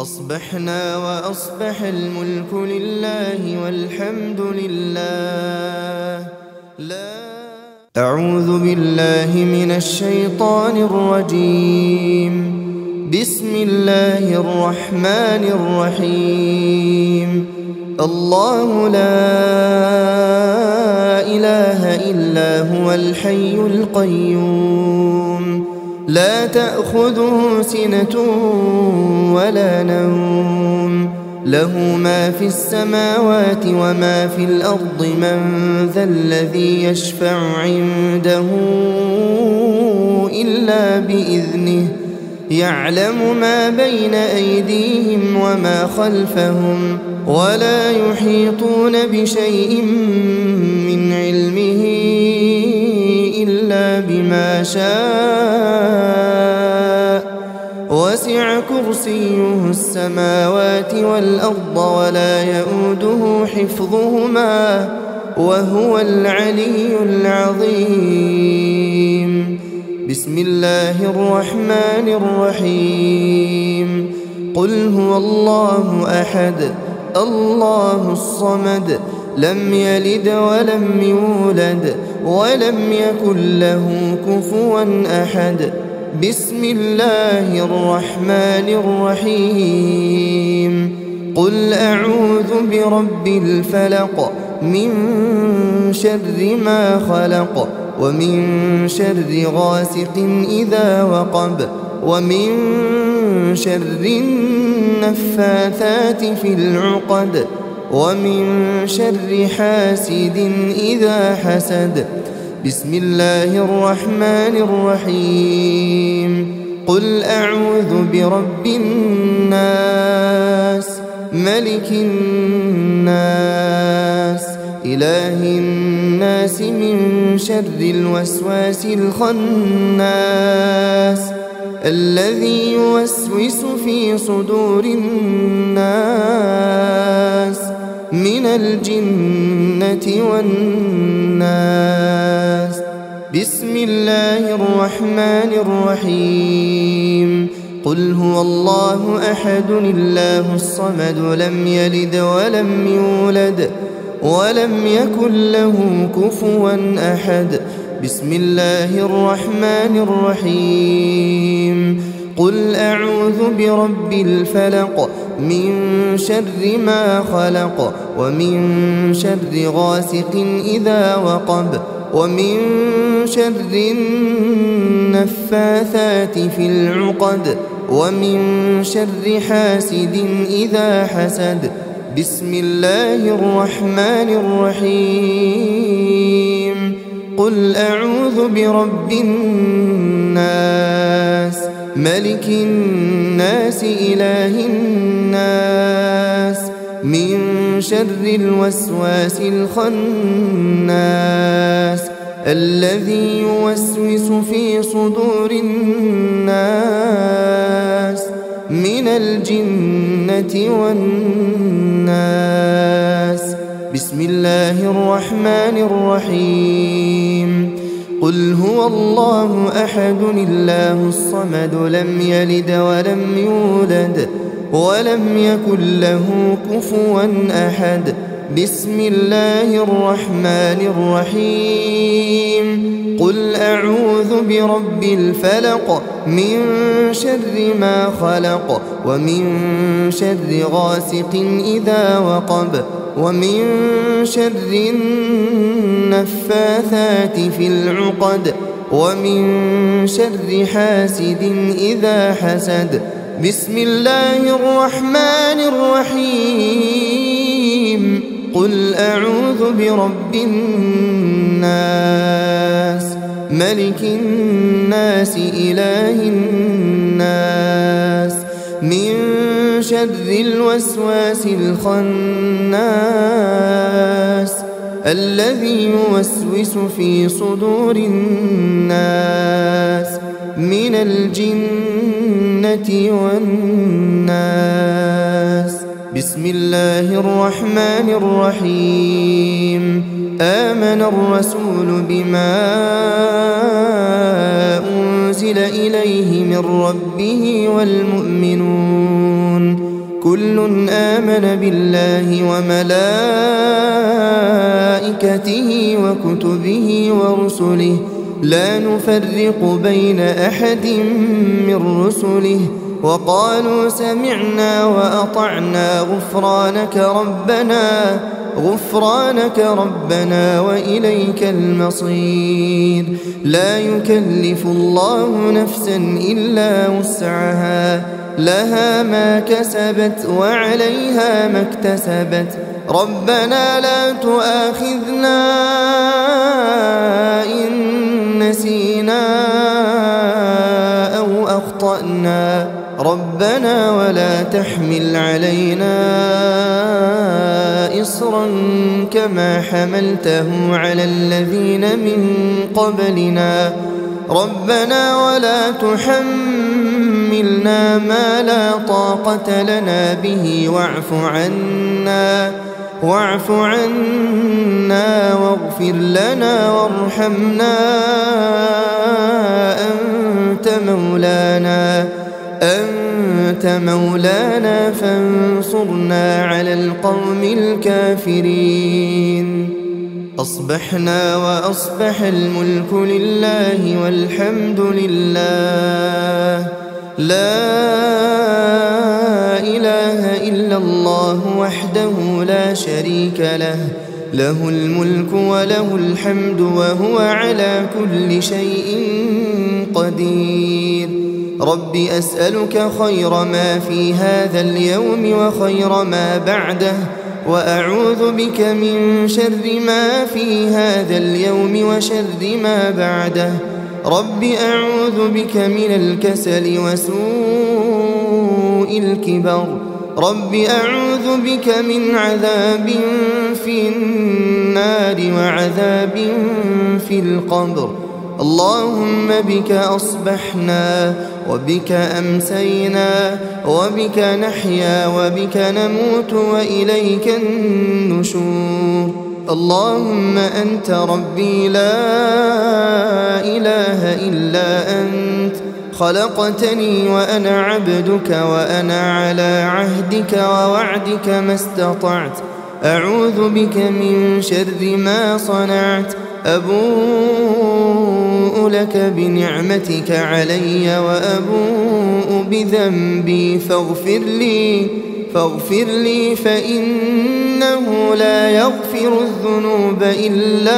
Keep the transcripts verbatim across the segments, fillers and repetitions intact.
أصبحنا وأصبح الملك لله والحمد لله. لا أعوذ بالله من الشيطان الرجيم. بسم الله الرحمن الرحيم. الله لا إله إلا هو الحي القيوم لا تأخذه سنة ولا نوم له ما في السماوات وما في الأرض من ذا الذي يشفع عنده إلا بإذنه يعلم ما بين أيديهم وما خلفهم ولا يحيطون بشيء من علمه إلا بما شاء وسع كرسيه السماوات والأرض ولا يؤوده حفظهما وهو العلي العظيم. بسم الله الرحمن الرحيم. قل هو الله أحد الله الصمد لم يلد ولم يولد ولم يكن له كفوا أحد. بسم الله الرحمن الرحيم. قل أعوذ برب الفلق من شر ما خلق ومن شر غاسق إذا وقب ومن شر النفاثات في العقد ومن شر حاسد إذا حسد. بسم الله الرحمن الرحيم. قل أعوذ برب الناس ملك الناس إله الناس من شر الوسواس الخناس الذي يوسوس في صدور الناس من الجنة والناس. بسم الله الرحمن الرحيم. قل هو الله أحد الله الصمد لم يلد ولم يولد ولم يكن له كفوا أحد. بسم الله الرحمن الرحيم. قل أعوذ برب الفلق من شر ما خلق ومن شر غاسق إذا وقب ومن شر النفاثات في العقد ومن شر حاسد إذا حسد. بسم الله الرحمن الرحيم. قل أعوذ برب الناس ملك الناس إله الناس من شر الوسواس الخناس الذي يوسوس في صدور الناس من الجنة والناس. بسم الله الرحمن الرحيم. قل هو الله أحد الله الصمد لم يلد ولم يولد ولم يكن له كفوا أحد. بسم الله الرحمن الرحيم. قل أعوذ برب الفلق من شر ما خلق ومن شر غاسق إذا وقب ومن شر النفاثات في العقد ومن شر حاسد إذا حسد. بسم الله الرحمن الرحيم. قل أعوذ برب الناس ملك الناس إله الناس من شر الوسواس الخناس الذي يوسوس في صدور الناس من الجنة والناس. بسم الله الرحمن الرحيم. آمن الرسول بما أنزل إليه من ربه والمؤمنون كل آمن بالله وملائكته وكتبه ورسله لا نفرق بين أحد من رسله وقالوا سمعنا وأطعنا غفرانك ربنا غفرانك ربنا وإليك المصير. لا يكلف الله نفسا إلا وسعها لها ما كسبت وعليها ما اكتسبت ربنا لا تؤاخذنا إن نسينا أو أخطأنا ربنا ولا تحمل علينا إصرا كما حملته على الذين من قبلنا ربنا ولا تحملنا ما لا طاقة لنا به واعف عنا واعف عنا واغفر لنا وارحمنا أنت مولانا أنت مولانا فانصرنا على القوم الكافرين. أصبحنا وأصبح الملك لله والحمد لله لا إله إلا الله وحده لا شريك له له الملك وله الحمد وهو على كل شيء قدير. رب أسألك خير ما في هذا اليوم وخير ما بعده وأعوذ بك من شر ما في هذا اليوم وشر ما بعده. رب أعوذ بك من الكسل وسوء الكبر. رب أعوذ بك من عذاب في النار وعذاب في القبر. اللهم بك أصبحنا وبك أمسينا وبك نحيا وبك نموت وإليك النشور. اللهم أنت ربي لا إله إلا أنت خلقتني وأنا عبدك وأنا على عهدك ووعدك ما استطعت. أعوذ بك من شر ما صنعت. أبوء لك بنعمتك علي وأبوء بذنبي فاغفر لي فاغفر لي فإنه لا يغفر الذنوب إلا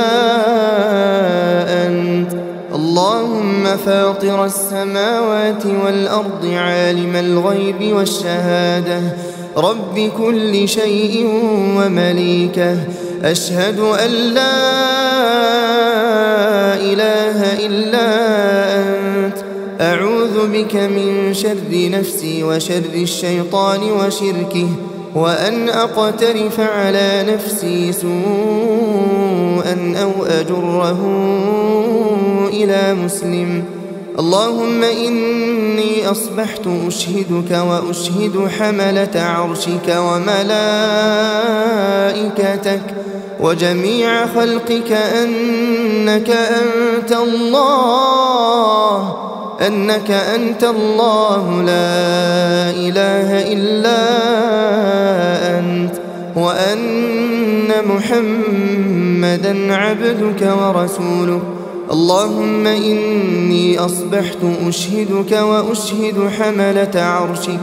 أنت. اللهم فاطر السماوات والأرض عالم الغيب والشهادة رب كل شيء ومليكه أشهد أن لا إله إلا أنت. أعوذ بك من شر نفسي وشر الشيطان وشركه وأن أقترف على نفسي سوءا أو أجره إلى مسلم. اللهم إني أصبحت أشهدك وأشهد حملة عرشك وملائكتك وجميع خلقك أنك أنت الله أنك أنت الله لا إله إلا أنت وأن محمدا عبدك ورسولك. اللهم إني أصبحت أشهدك وأشهد حملة عرشك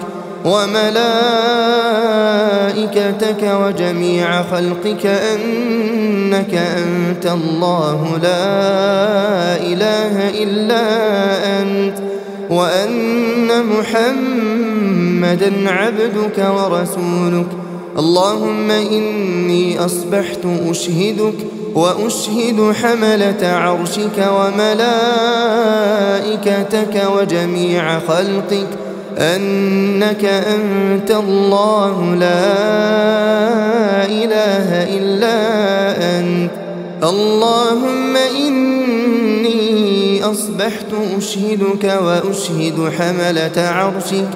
وملائكتك وجميع خلقك أنك أنت الله لا إله إلا أنت وأن محمدا عبدك ورسولك. اللهم إني أصبحت أشهدك وأشهد حملة عرشك وملائكتك وجميع خلقك أنك أنت الله لا إله إلا أنت. اللهم إني أصبحت أشهدك وأشهد حملة عرشك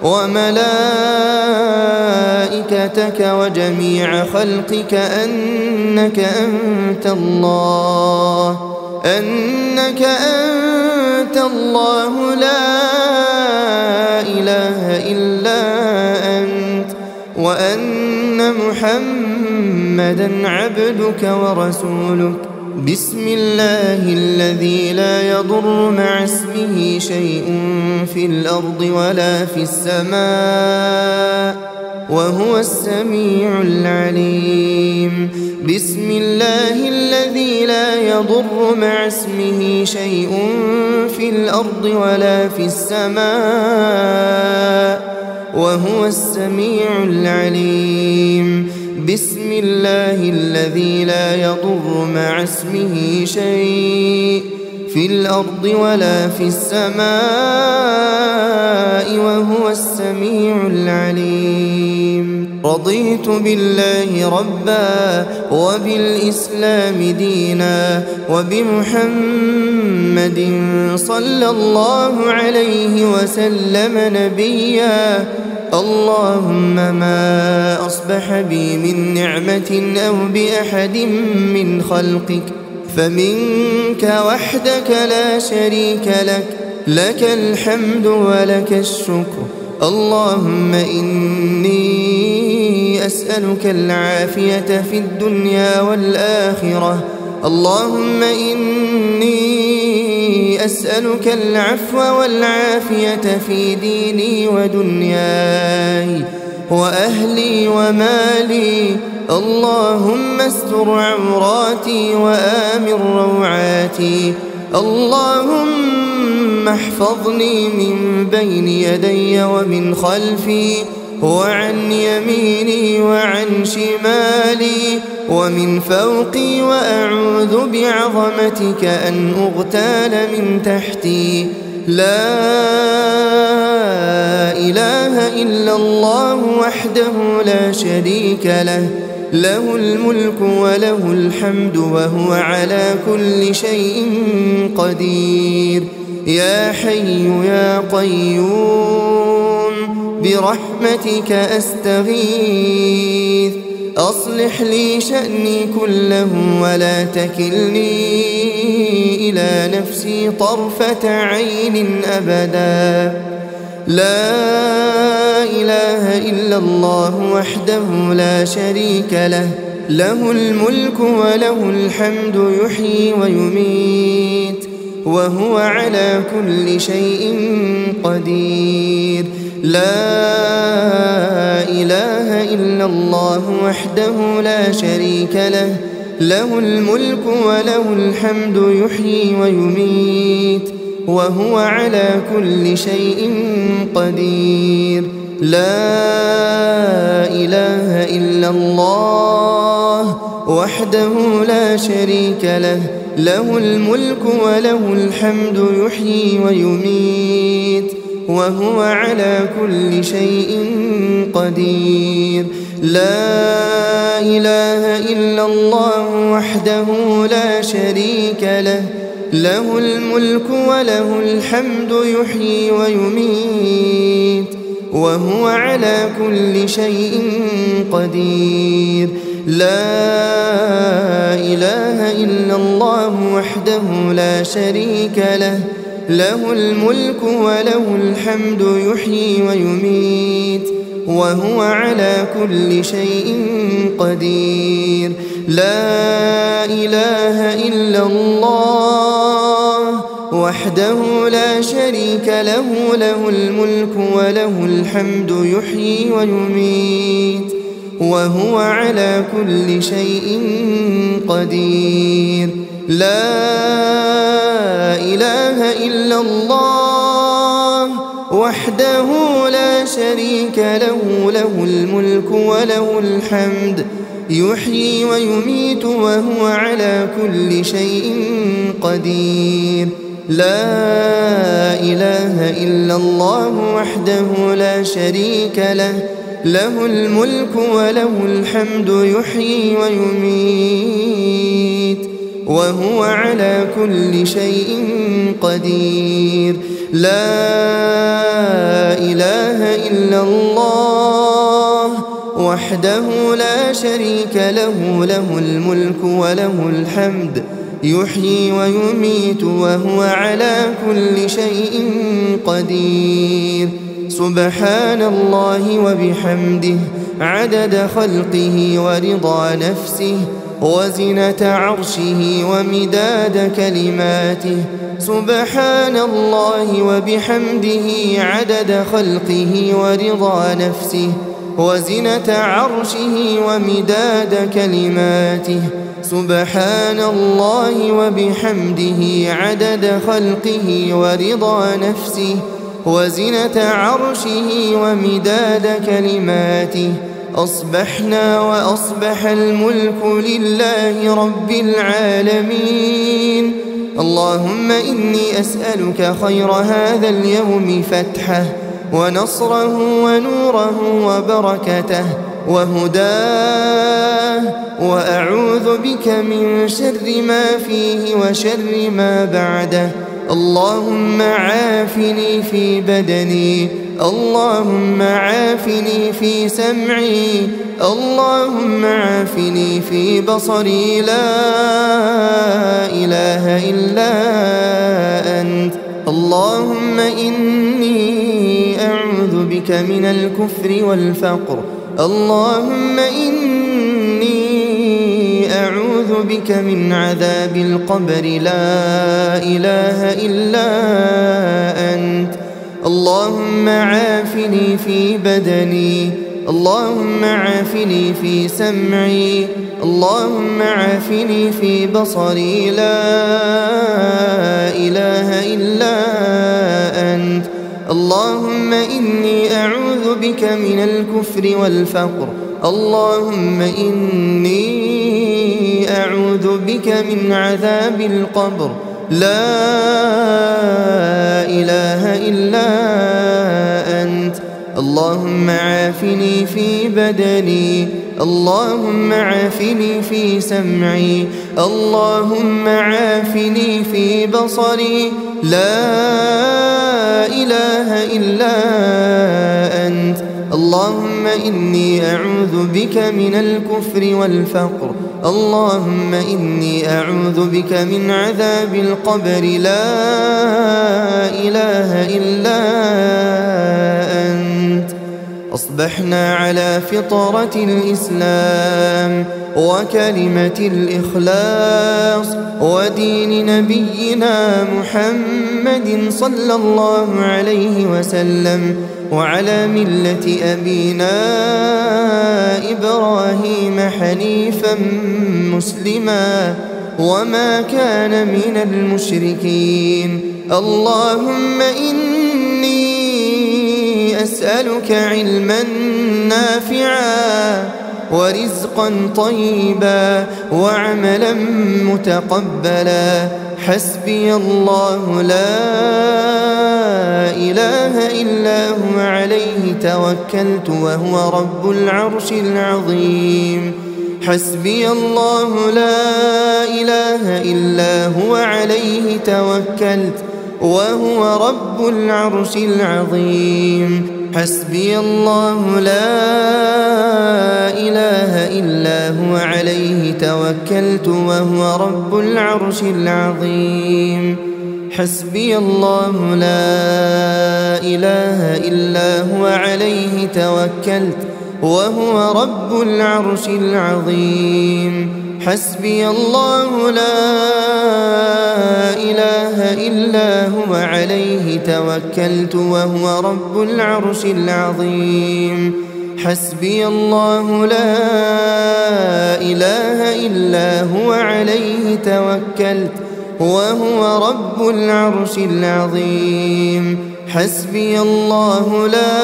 وملائكتك وجميع خلقك أنك أنت الله أنك أنت الله لا إله إلا أنت وأن محمدًا عبدك ورسولك. بسم الله الذي لا يضر مع اسمه شيء في الأرض ولا في السماء وهو السميع العليم. بسم الله الذي لا يضر مع اسمه شيء في الأرض ولا في السماء وهو السميع العليم. بسم الله الذي لا يضر مع اسمه شيء في الأرض ولا في السماء وهو السميع العليم. رضيت بالله ربا وبالإسلام دينا وبمحمد صلى الله عليه وسلم نبيا. اللهم ما أصبح بي من نعمة أو بأحد من خلقك فمنك وحدك لا شريك لك، لك الحمد ولك الشكر. اللهم إني أسألك العافية في الدنيا والآخرة. اللهم إني أسألك العفو والعافية في ديني ودنياي وأهلي ومالي. اللهم استر عوراتي وآمن روعاتي. اللهم احفظني من بين يدي ومن خلفي وعن يميني وعن شمالي ومن فوقي، وأعوذ بعظمتك أن أغتال من تحتي. لا إله إلا الله وحده لا شريك له، له الملك وله الحمد وهو على كل شيء قدير. يا حي يا قيوم برحمتك أستغيث، أصلح لي شأني كله ولا تكلني إلى نفسي طرفة عين أبدا. لا إله إلا الله وحده لا شريك له، له الملك وله الحمد يحيي ويميت وهو على كل شيء قدير. لا إله إلا الله وحده لا شريك له، له الملك وله الحمد يحيي ويميت وهو على كل شيء قدير. لا إله إلا الله وحده لا شريك له، له الملك وله الحمد يحيي ويميت وهو على كل شيء قدير. لا إله إلا الله وحده لا شريك له، له الملك وله الحمد يحيي ويميت وهو على كل شيء قدير. لا إله إلا الله وحده لا شريك له، له الملك وله الحمد يحيي ويميت وهو على كل شيء قدير. لا إله إلا الله وحده لا شريك له، له الملك وله الحمد يحيي ويميت وهو على كل شيء قدير. لا إله إلا الله وحده لا شريك له، له الملك وله الحمد يحيي ويميت وهو على كل شيء قدير. لا إله إلا الله وحده لا شريك له، له الملك وله الحمد يحيي ويميت وهو على كل شيء قدير. لا إله إلا الله وحده لا شريك له، له الملك وله الحمد يحيي ويميت وهو على كل شيء قدير. سبحان الله وبحمده عدد خلقه ورضا نفسه وزنة عرشه ومداد كلماته. سبحان الله وبحمده عدد خلقه ورضا نفسه وزنة عرشه ومداد كلماته. سبحان الله وبحمده عدد خلقه ورضا نفسه وزنة عرشه ومداد كلماته. أصبحنا وأصبح الملك لله رب العالمين. اللهم إني أسألك خير هذا اليوم فتحه ونصره ونوره وبركته وهداه، وأعوذ بك من شر ما فيه وشر ما بعده. اللهم عافني في بدني، اللهم عافني في سمعي، اللهم عافني في بصري، لا إله إلا أنت. اللهم إني أعوذ بك من الكفر والفقر. اللهم إني أعوذ بك من عذاب القبر، لا إله إلا أنت. اللهم عافني في بدني، اللهم عافني في سمعي، اللهم عافني في بصري، لا إله إلا أنت. اللهم إني أعوذ بك من الكفر والفقر. اللهم إني أعوذ بك من عذاب القبر، لا إله إلا أنت. اللهم عافني في بدني، اللهم عافني في سمعي، اللهم عافني في بصري، لا إله إلا أنت. اللهم إني أعوذ بك من الكفر والفقر. اللهم إني أعوذ بك من عذاب القبر، لا إله إلا أنت. أصبحنا على فطرة الإسلام وكلمة الإخلاص ودين نبينا محمد صلى الله عليه وسلم، وعلى ملة أبينا إبراهيم حنيفا مسلما وما كان من المشركين. اللهم إني أسألك علما نافعا ورزقا طيبا وعملا متقبلا. حسبي الله لا إله إلا هو، عليه توكلت وهو رب العرش العظيم. حسبي الله لا إله إلا هو، عليه توكلت وهو رب العرش العظيم. حسبي الله لا إله إلا هو، عليه توكلت وهو رب العرش العظيم. حسبي الله لا إله إلا هو، عليه توكلت وهو رب العرش العظيم. حسبي الله لا إله إلا هو، عليه توكلت وهو رب العرش العظيم. حسبي الله لا إله إلا هو، عليه توكلت وهو رب العرش العظيم. حسبي الله لا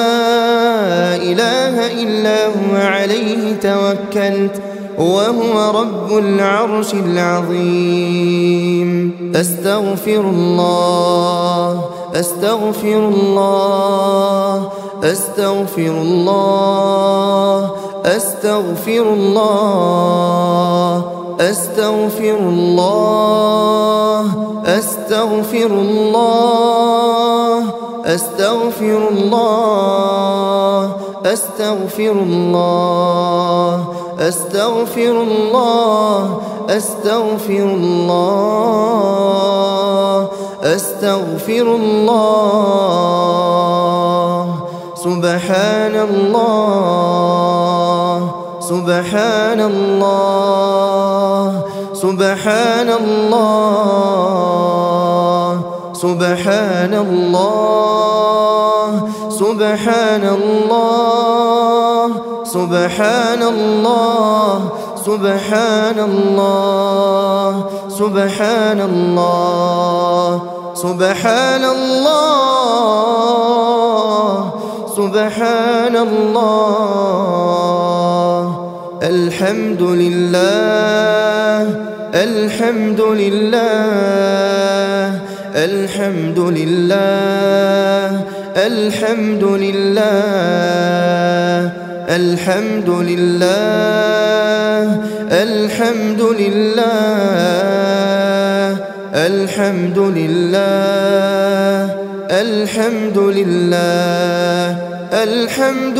إله إلا هو، عليه توكلت وهو رب العرش العظيم. أستغفر الله، أستغفر الله، أستغفر الله، أستغفر الله، أستغفر الله، أستغفر الله، أستغفر الله، أستغفر الله، أستغفر الله، أستغفر الله، أستغفر الله. سبحان الله. سبحان الله سبحان الله سبحان الله سبحان الله سبحان الله سبحان الله سبحان الله سبحان الله سبحان الله الحمد لله الحمد لله الحمد لله الحمد لله الحمد لله الحمد لله الحمد لله الحمد لله الحمد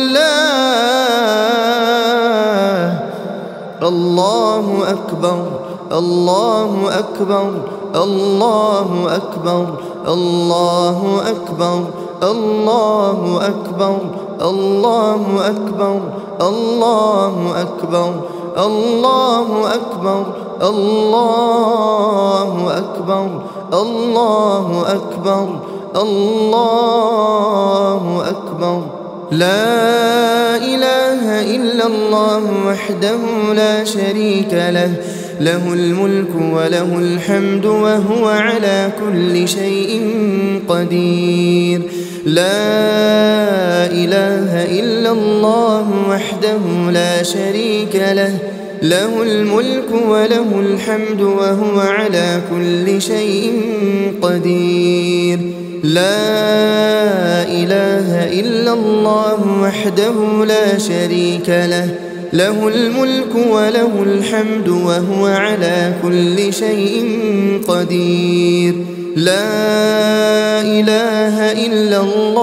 لله الله أكبر الله أكبر الله أكبر الله أكبر الله أكبر الله أكبر الله أكبر الله أكبر الله أكبر الله أكبر الله أكبر لا إله إلا الله وحده لا شريك له له الملك وله الحمد وهو على كل شيء قدير لا إله إلا الله وحده لا شريك له له الملك وله الحمد وهو على كل شيء قدير لا إله إلا الله وحده لا شريك له له الملك وله الحمد وهو على كل شيء قدير لا إله إلا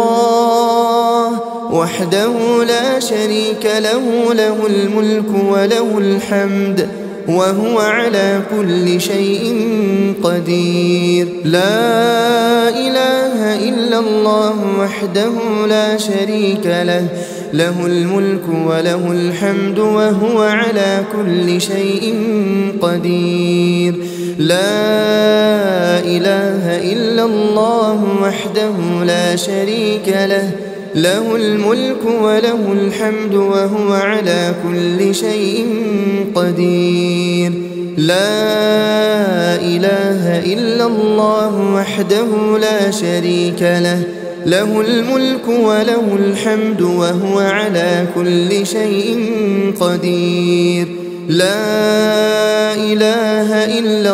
الله وحده لا شريك له له الملك وله الحمد وهو على كل شيء قدير لا إله إلا الله وحده لا شريك له له الملك وله الحمد وهو على كل شيء قدير لا إله إلا الله وحده لا شريك له له الملك وله الحمد وهو على كل شيء قدير لا إله إلا الله وحده لا شريك له له الملك وله الحمد وهو على كل شيء قدير لا إله إلا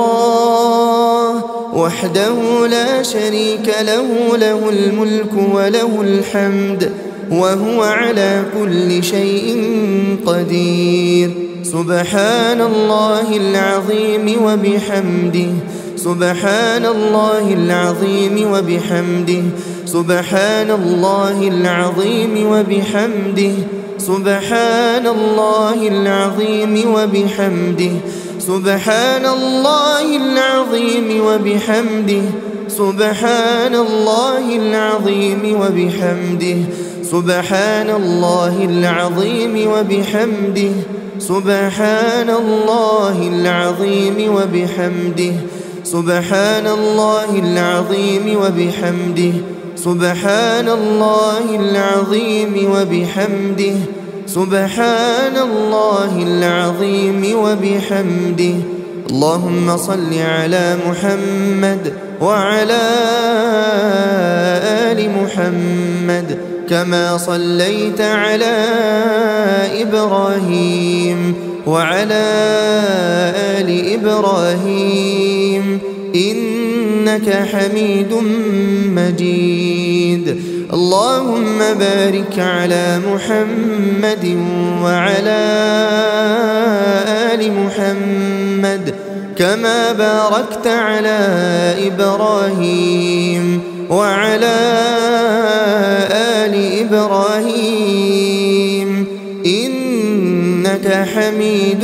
الله وحده لا شريك له له الملك وله الحمد وهو على كل شيء قدير سبحان الله العظيم وبحمده سبحان الله العظيم وبحمده سبحان الله العظيم وبحمده سبحان الله العظيم وبحمده سبحان الله العظيم وبحمده سبحان الله العظيم وبحمده سبحان الله العظيم وبحمده سبحان الله العظيم وبحمده سبحان الله العظيم وبحمده سبحان الله العظيم وبحمده سبحان الله العظيم وبحمده اللهم صل على محمد وعلى آل محمد كما صليت على إبراهيم وعلى آل إبراهيم إنك حميد مجيد اللهم بارك على محمد وعلى آل محمد كما باركت على إبراهيم وعلى آل إبراهيم إنك حميد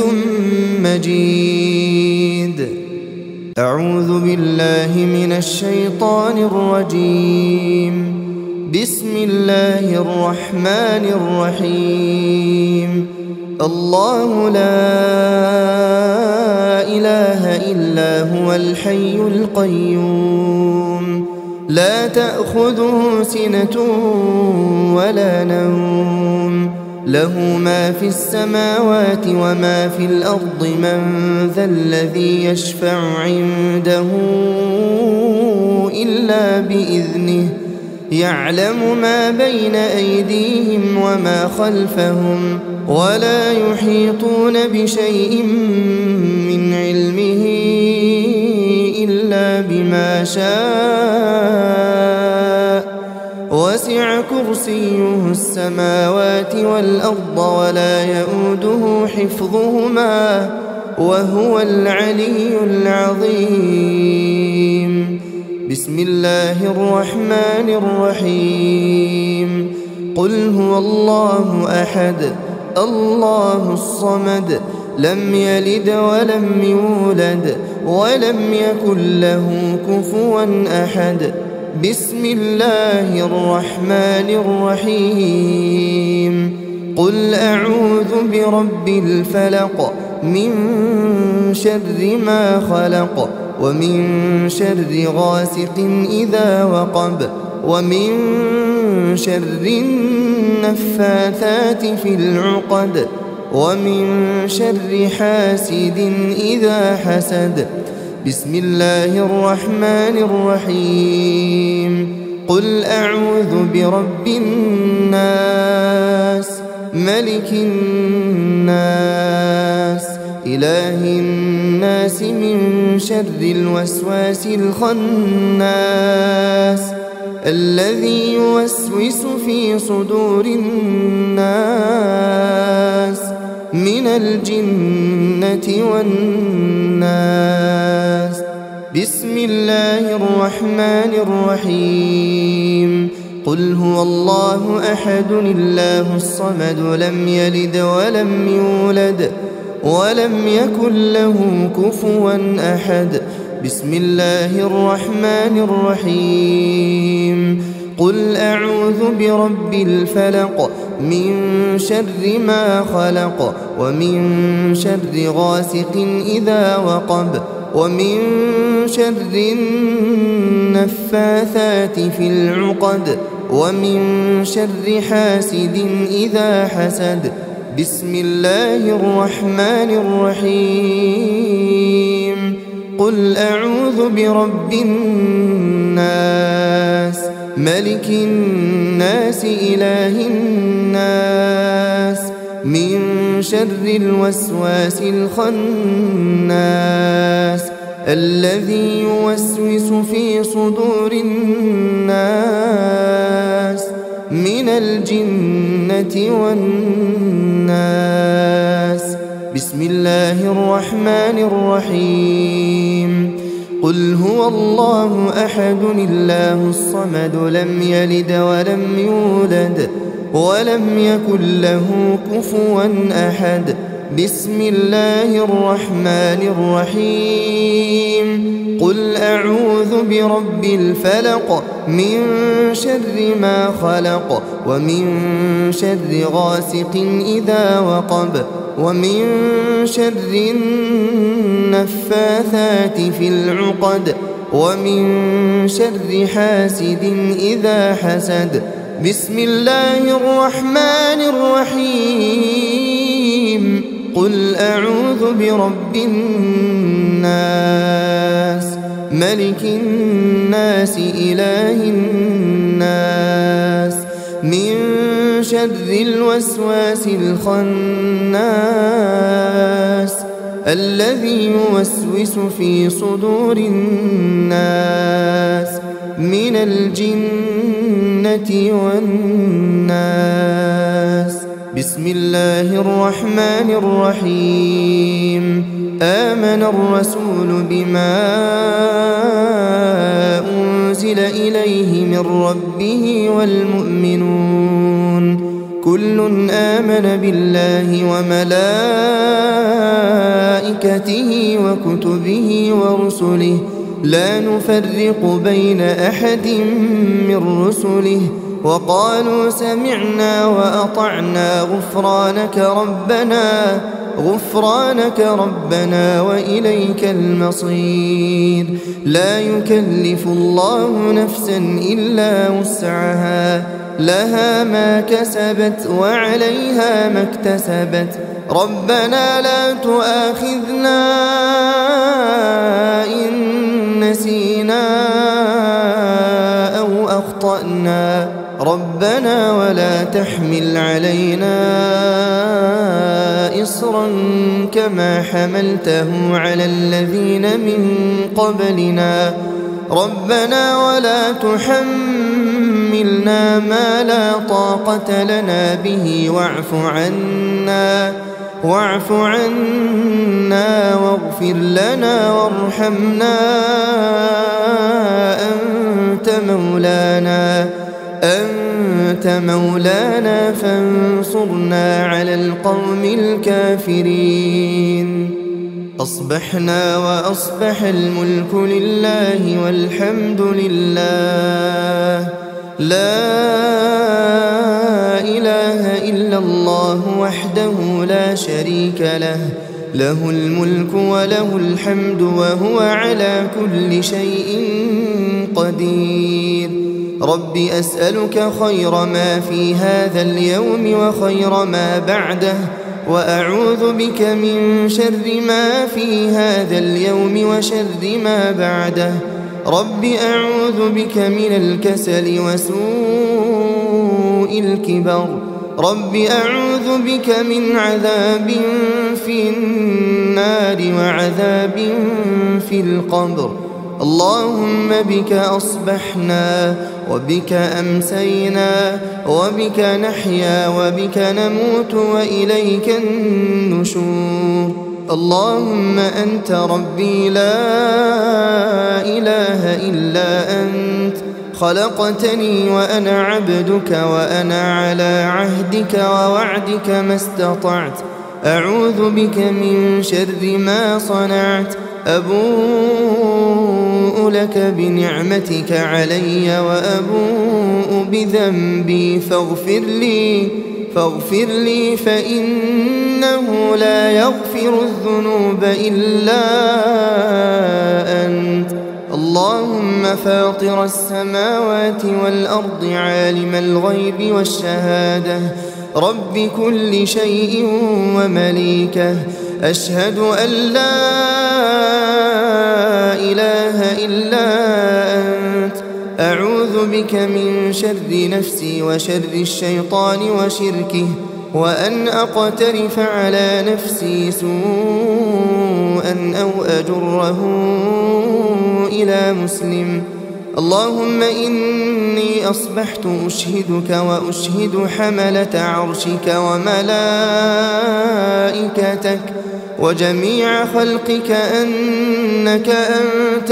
مجيد أعوذ بالله من الشيطان الرجيم بسم الله الرحمن الرحيم الله لا إله إلا هو الحي القيوم لا تأخذه سنة ولا نوم له ما في السماوات وما في الأرض من ذا الذي يشفع عنده إلا بإذنه يعلم ما بين أيديهم وما خلفهم ولا يحيطون بشيء من علمه إلا بما شاء وسع كرسيه السماوات والأرض ولا يؤوده حفظهما وهو العلي العظيم. بسم الله الرحمن الرحيم. قل هو الله أحد الله الصمد لم يلد ولم يولد ولم يكن له كفوا أحد. بسم الله الرحمن الرحيم. قل أعوذ برب الفلق من شر ما خلق ومن شر غاسق إذا وقب ومن شر النفاثات في العقد ومن شر حاسد إذا حسد. بسم الله الرحمن الرحيم. قل أعوذ برب الناس ملك الناس إله الناس من شر الوسواس الخناس الذي يوسوس في صدور الناس من الجنة والناس. بسم الله الرحمن الرحيم. قل هو الله أحد الله الصمد لم يلد ولم يولد ولم يكن له كفوا أحد. بسم الله الرحمن الرحيم. قل أعوذ برب الفلق من شر ما خلق ومن شر غاسق إذا وقب ومن شر النفاثات في العقد ومن شر حاسد إذا حسد. بسم الله الرحمن الرحيم. قل أعوذ برب الناس ملك الناس إله الناس من شر الوسواس الخناس الذي يوسوس في صدور الناس من الجنة والناس. بسم الله الرحمن الرحيم. قل هو الله أحد الله الصمد لم يلد ولم يولد ولم يكن له كفوا أحد. بسم الله الرحمن الرحيم. قل أعوذ برب الفلق من شر ما خلق ومن شر غاسق إذا وقب ومن شر النفاثات في العقد ومن شر حاسد إذا حسد. بسم الله الرحمن الرحيم. قل أعوذ برب الناس ملك الناس إله الناس من شر الوسواس الخناس الذي يوسوس في صدور الناس من الجنة والناس. بسم الله الرحمن الرحيم. آمن الرسول بما أنزل إليه من ربه والمؤمنون كل آمن بالله وملائكته وكتبه ورسله لا نفرق بين أحد من رسله وقالوا سمعنا وأطعنا غفرانك ربنا غفرانك ربنا وإليك المصير. لا يكلف الله نفسا إلا وسعها، لها ما كسبت وعليها ما اكتسبت. ربنا لا تؤاخذنا إن نسينا أو أخطأنا، ربنا ولا تحمل علينا إصرا كما حملته على الذين من قبلنا، ربنا ولا تحملنا ما لا طاقة لنا به واعف عنا واعف عنا واغفر لنا وارحمنا أنت مولانا أنت مولانا فانصرنا على القوم الكافرين. أصبحنا وأصبح الملك لله والحمد لله، لا إله إلا الله وحده لا شريك له، له الملك وله الحمد وهو على كل شيء قدير. رب أسألك خير ما في هذا اليوم وخير ما بعده، وأعوذ بك من شر ما في هذا اليوم وشر ما بعده. رب أعوذ بك من الكسل وسوء الكبر، رب أعوذ بك من عذاب في النار وعذاب في القبر. اللهم بك أصبحنا وبك أمسينا وبك نحيا وبك نموت وإليك النشور. اللهم أنت ربي لا إله إلا أنت، خلقتني وأنا عبدك وأنا على عهدك ووعدك ما استطعت. أعوذ بك من شر ما صنعت، أبوء لك بنعمتك علي وأبوء بذنبي فاغفر لي فاغفر لي فإنه لا يغفر الذنوب إلا أنت. اللهم فاطر السماوات والأرض عالم الغيب والشهادة، رب كل شيء ومليكه، أشهد أن لا إله إلا أنت. أعوذ بك من شر نفسي وشر الشيطان وشركه، وأن أقترف على نفسي سوءا أو أجره إلى مسلم. اللهم إني أصبحت أشهدك وأشهد حملة عرشك وملائكتك وجميع خلقك أنك أنت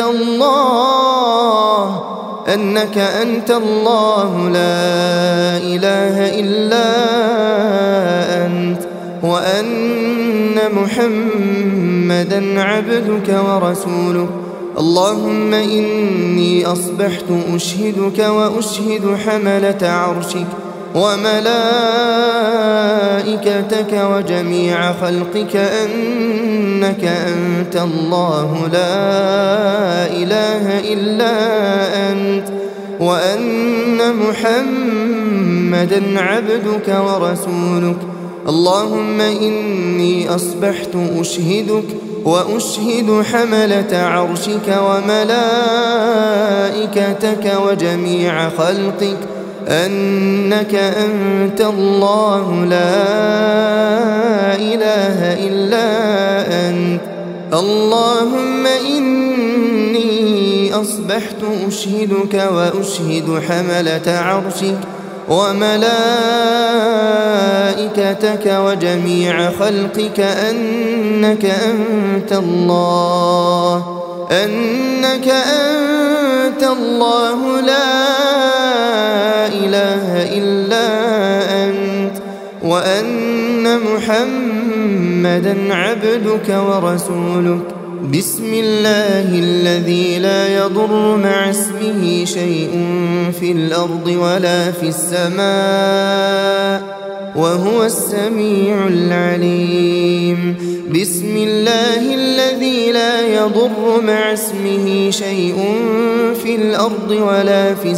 الله أنك أنت الله لا إله إلا أنت، وأن محمدا عبدك ورسولك. اللهم إني أصبحت أشهدك وأشهد حملة عرشك وملائكتك وجميع خلقك أنك أنت الله لا إله إلا أنت، وأن محمدا عبدك ورسولك. اللهم إني أصبحت أشهدك وأشهد حملة عرشك وملائكتك وجميع خلقك أنك أنت الله لا إله إلا أنت. اللهم إني أصبحت أشهدك وأشهد حملة عرشك وملائكتك وجميع خلقك أنك أنت الله أنك أنت الله لا إله إلا أنت، وأن محمدا عبدك ورسولك. بسم الله الذي لا يضر مع اسمه شيء في الأرض ولا في السماء وهو السميع العليم. بسم الله الذي لا يضر مع اسمه شيء في الأرض ولا في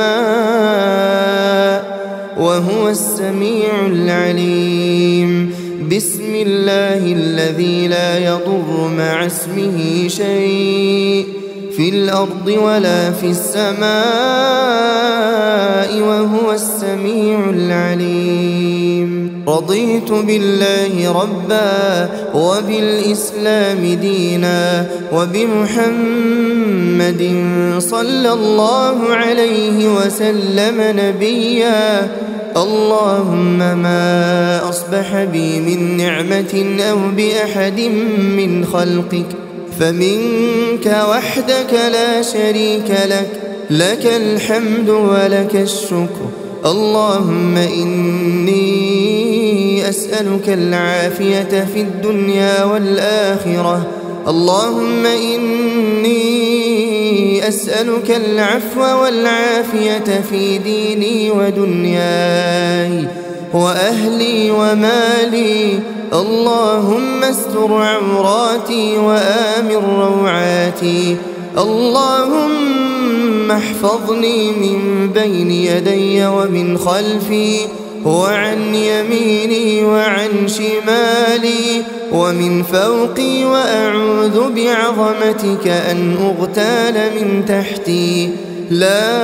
السماء وهو السميع العليم. بسم الله الذي لا يضر مع اسمه شيء في الأرض ولا في السماء وهو السميع العليم. رضيت بالله ربا وبالإسلام دينا وبمحمد صلى الله عليه وسلم نبيا. اللهم ما أصبح بي من نعمة أو بأحد من خلقك فمنك وحدك لا شريك لك، لك الحمد ولك الشكر. اللهم إني أسألك العافية في الدنيا والآخرة. اللهم إني أسألك العفو والعافية في ديني ودنياي وأهلي ومالي. اللهم استر عوراتي وآمن روعاتي. اللهم احفظني من بين يدي ومن خلفي وعن يميني وعن شمالي ومن فوقي، وأعوذ بعظمتك أن أغتال من تحتي. لا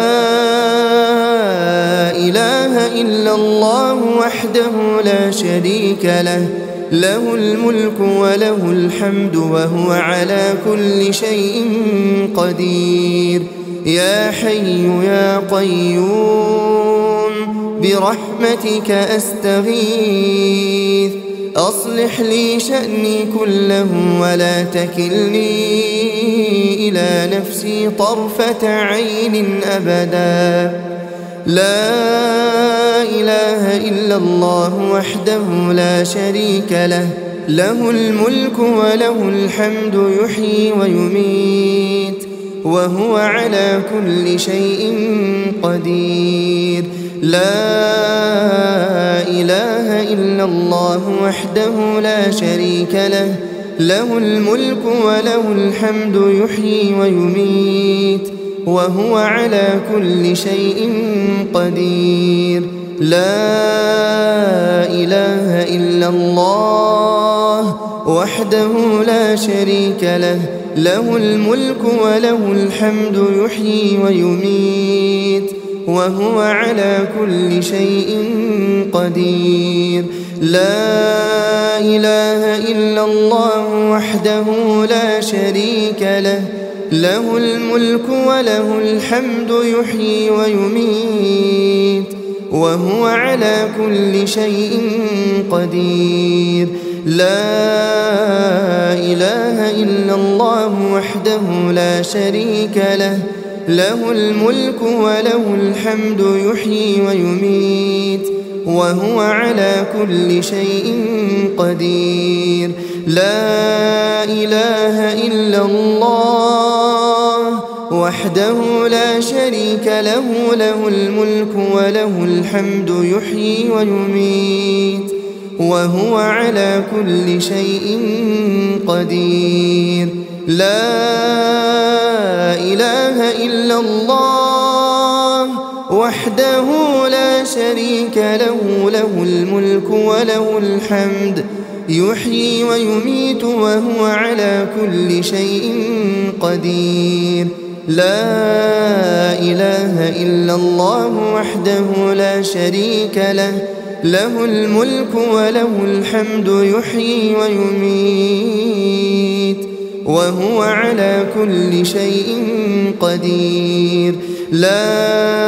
إله إلا الله وحده لا شريك له، له الملك وله الحمد وهو على كل شيء قدير. يا حي يا قيوم برحمتك أستغيث، أصلح لي شأني كله ولا تكلني إلى نفسي طرفة عين أبدا. لا إله إلا الله وحده لا شريك له، له الملك وله الحمد يحيي ويميت وهو على كل شيء قدير. لا إله إلا الله وحده لا شريك له، له الملك وله الحمد يحيي ويميت وهو على كل شيء قدير. لا إله إلا الله وحده لا شريك له، له الملك وله الحمد يحيي ويميت وهو على كل شيء قدير. لا إله إلا الله وحده لا شريك له، له الملك وله الحمد يحيي ويميت وهو على كل شيء قدير. لا إله إلا الله وحده لا شريك له، له الملك وله الحمد يحيي ويميت وهو على كل شيء قدير. لا إله إلا الله وحده لا شريك له، له الملك وله الحمد يحيي ويميت وهو على كل شيء قدير. لا إله إلا الله وحده لا شريك له، له الملك وله الحمد يحيي ويميت وهو على كل شيء قدير. لا إله إلا الله وحده لا شريك له، له الملك وله الحمد يحيي ويميت وهو على كل شيء قدير. لا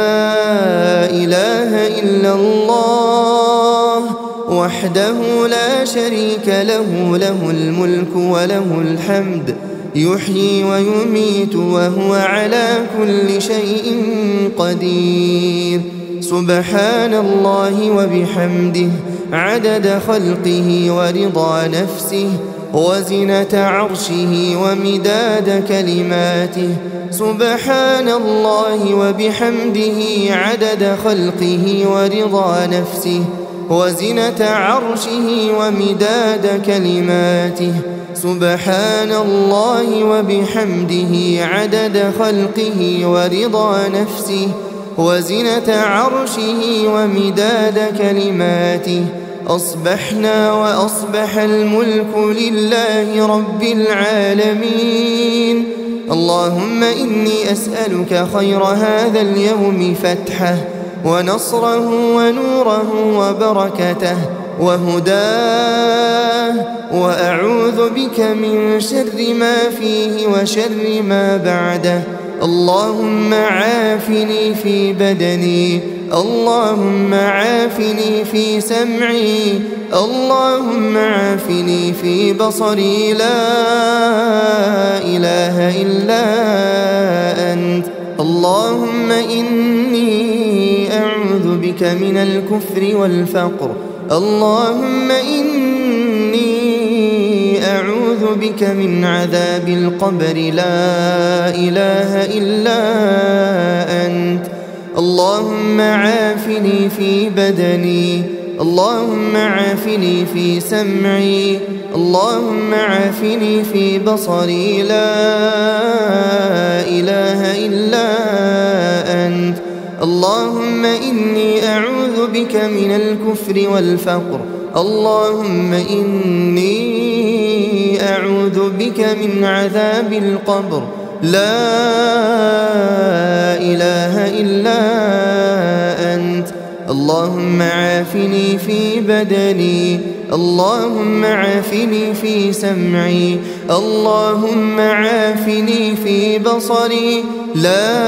إله إلا الله وحده لا شريك له، له الملك وله الحمد يحيي ويميت وهو على كل شيء قدير. سبحان الله وبحمده عدد خلقه ورضا نفسه وزنة عرشه ومداد كلماته سبحان الله وبحمده عدد خلقه ورضا نفسه وزنة عرشه ومداد كلماته سبحان الله وبحمده عدد خلقه ورضا نفسه وزنة عرشه ومداد كلماته. أصبحنا وأصبح الملك لله رب العالمين. اللهم إني أسألك خير هذا اليوم فتحه ونصره ونوره وبركته وهداه، وأعوذ بك من شر ما فيه وشر ما بعده. اللهم عافني في بدني، اللهم عافني في سمعي، اللهم عافني في بصري، لا إله إلا أنت. اللهم إني أعوذ بك من الكفر والفقر، اللهم إني أعوذ بك من عذاب القبر، لا إله إلا أنت. اللهم عافني في بدني، اللهم عافني في سمعي، اللهم عافني في بصري، لا إله إلا أنت. اللهم إني أعوذ بك من الكفر والفقر، اللهم إني أعوذ بك من عذاب القبر، لا إله إلا أنت. اللهم عافني في بدني، اللهم عافني في سمعي، اللهم عافني في بصري، لا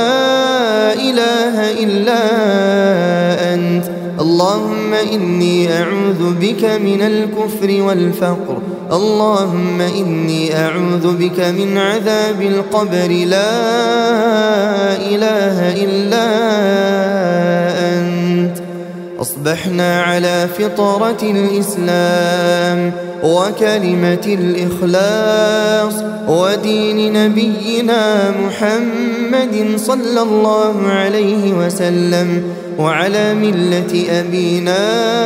إله إلا أنت. اللهم إني أعوذ بك من الكفر والفقر، اللهم إني أعوذ بك من عذاب القبر، لا إله إلا أنت. أصبحنا على فطرة الإسلام وكلمة الإخلاص ودين نبينا محمد صلى الله عليه وسلم، وعلى ملة أبينا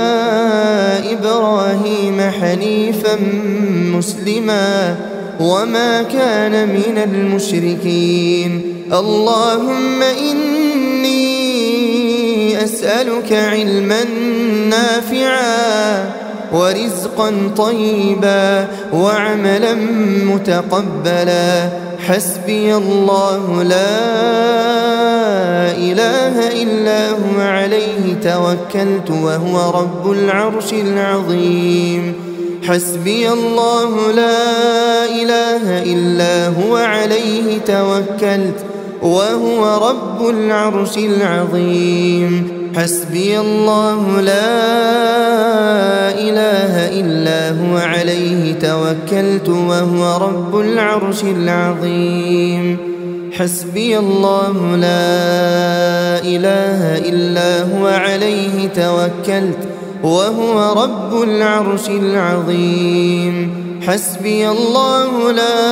إبراهيم حنيفا مسلما وما كان من المشركين. اللهم إني أسألك علما نافعا ورزقا طيبا وعملا متقبلا. حسبي الله لا إله إلا هو عليه توكلت وهو رب العرش العظيم. حسبي الله لا إله إلا هو عليه توكلت وهو رب العرش العظيم. حسبي الله لا إله إلا هو عليه توكلت وهو رب العرش العظيم. حسبي الله لا إله إلا هو عليه توكلت وهو رب العرش العظيم. حسبي الله لا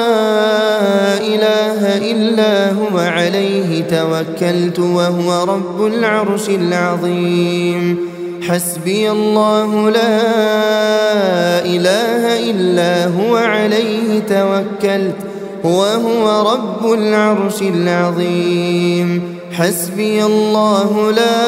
إله إلا هو عليه توكلت وهو رب العرش العظيم. حسبي الله لا إله إلا هو عليه توكلت وهو رب العرش العظيم. حسبي الله لا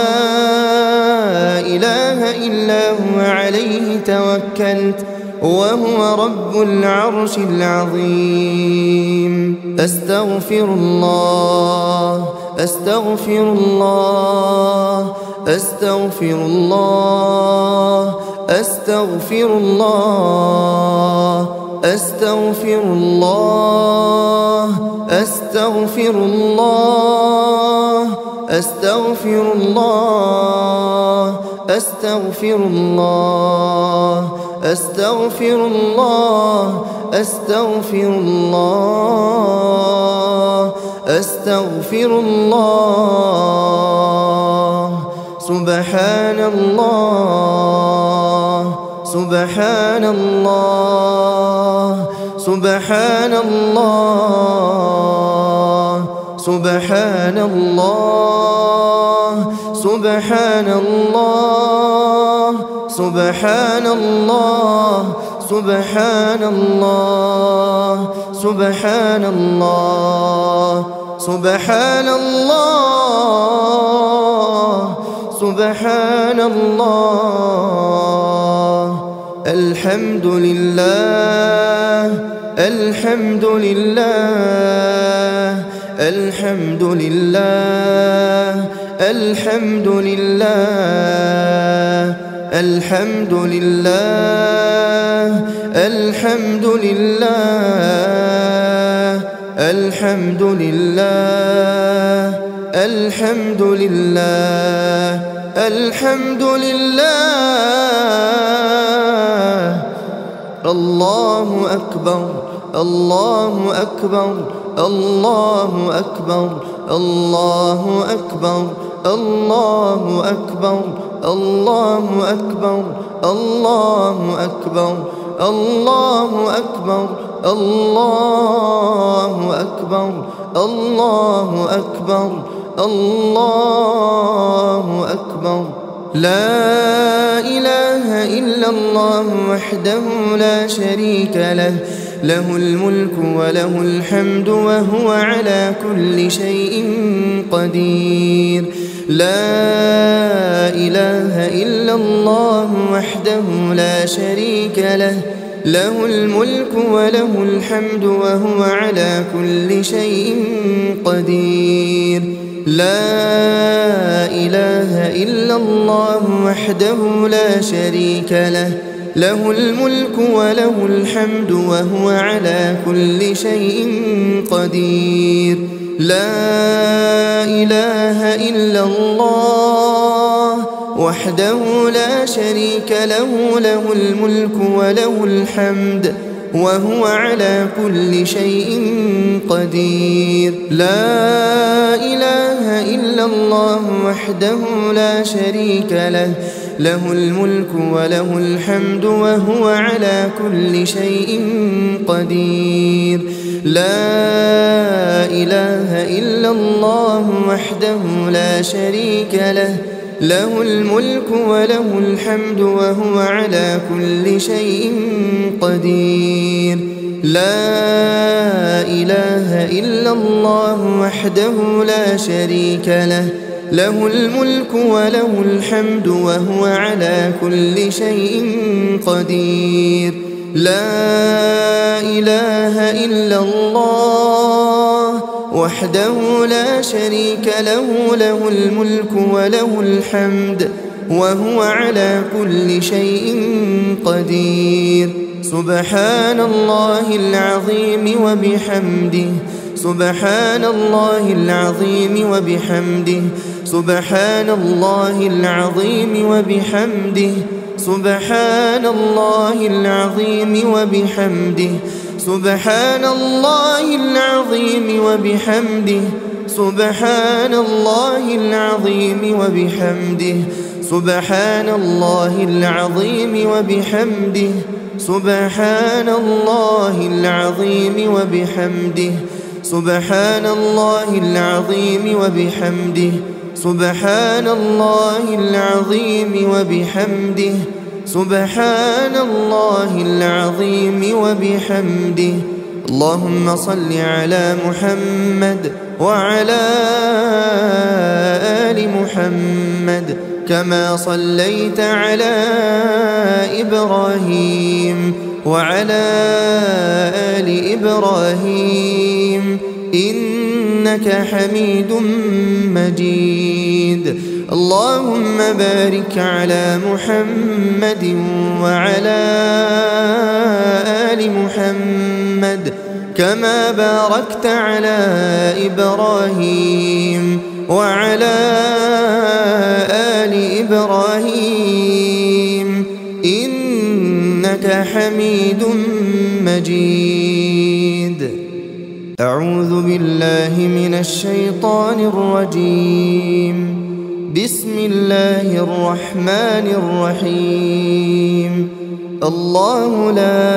إله إلا هو عليه توكلت وهو رب العرش العظيم. أستغفر الله أستغفر الله أستغفر الله أستغفر الله أستغفر الله أستغفر الله أستغفر الله أستغفر الله أستغفر الله أستغفر الله أستغفر الله. سبحان الله سبحان الله سبحان الله سبحان الله سبحان الله سبحان الله سبحان الله سبحان الله سبحان الله سبحان الله الحمد لله الحمد لله الحمد لله الحمد لله الحمد لله الحمد لله الحمد لله الحمد لله الحمد لله الله أكبر الله أكبر الله أكبر الله أكبر الله أكبر الله أكبر الله أكبر الله أكبر الله أكبر الله أكبر الله أكبر لا إله إلا الله وحده لا شريك له له الملك وله الحمد وهو على كل شيء قدير لا إله إلا الله وحده لا شريك له له الملك وله الحمد وهو على كل شيء قدير لا إله إلا الله وحده لا شريك له له الملك وله الحمد وهو على كل شيء قدير لا إله إلا الله وحده لا شريك له له الملك وله الحمد وهو على كل شيء قدير لا إله إلا الله وحده لا شريك له له الملك وله الحمد وهو على كل شيء قدير لا إله إلا الله وحده لا شريك له له الملك وله الحمد وهو على كل شيء قدير لا إله إلا الله وحده لا شريك له له الملك وله الحمد وهو على كل شيء قدير لا إله إلا الله وحده لا شريك له له الملك وله الحمد وهو على كل شيء قدير سبحان الله العظيم وبحمده سبحان الله العظيم وبحمده سبحان الله العظيم وبحمده سبحان الله العظيم وبحمده سبحان الله العظيم وبحمده سبحان الله العظيم وبحمده سبحان الله العظيم وبحمده سبحان الله العظيم وبحمده سبحان الله العظيم وبحمده سبحان الله العظيم وبحمده سبحان الله العظيم وبحمده اللهم صل على محمد وعلى آل محمد كما صليت على إبراهيم وعلى آل إبراهيم إنك حميد مجيد اللهم بارك على محمد وعلى آل محمد كما باركت على إبراهيم وعلى آل إبراهيم إنك حميد مجيد أعوذ بالله من الشيطان الرجيم بسم الله الرحمن الرحيم الله لا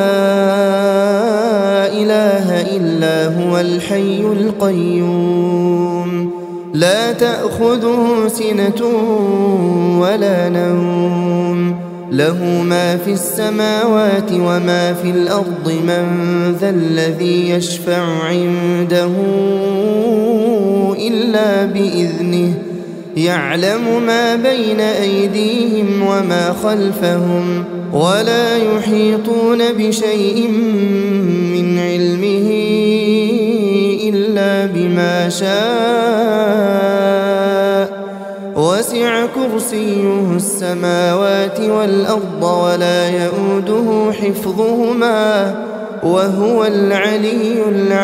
إله إلا هو الحي القيوم لا تأخذه سنة ولا نوم له ما في السماوات وما في الأرض من ذا الذي يشفع عنده إلا بإذنه يعلم ما بين أيديهم وما خلفهم ولا يحيطون بشيء من علمه إلا بما شاء وسع كرسيه السماوات والأرض ولا يؤوده حفظهما وهو العلي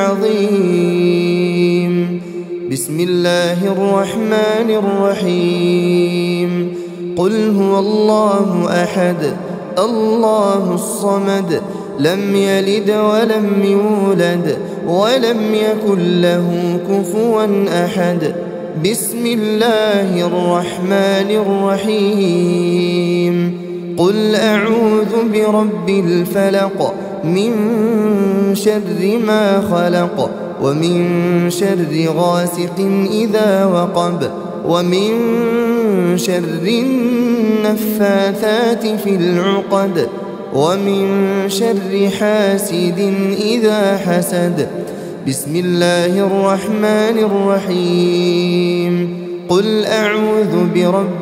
العظيم. بسم الله الرحمن الرحيم. قل هو الله أحد الله الصمد لم يلد ولم يولد ولم يكن له كفوا أحد. بسم الله الرحمن الرحيم. قل أعوذ برب الفلق من شر ما خلق ومن شر غاسق إذا وقب ومن شر النفاثات في العقد ومن شر حاسد إذا حسد. بسم الله الرحمن الرحيم. قل أعوذ برب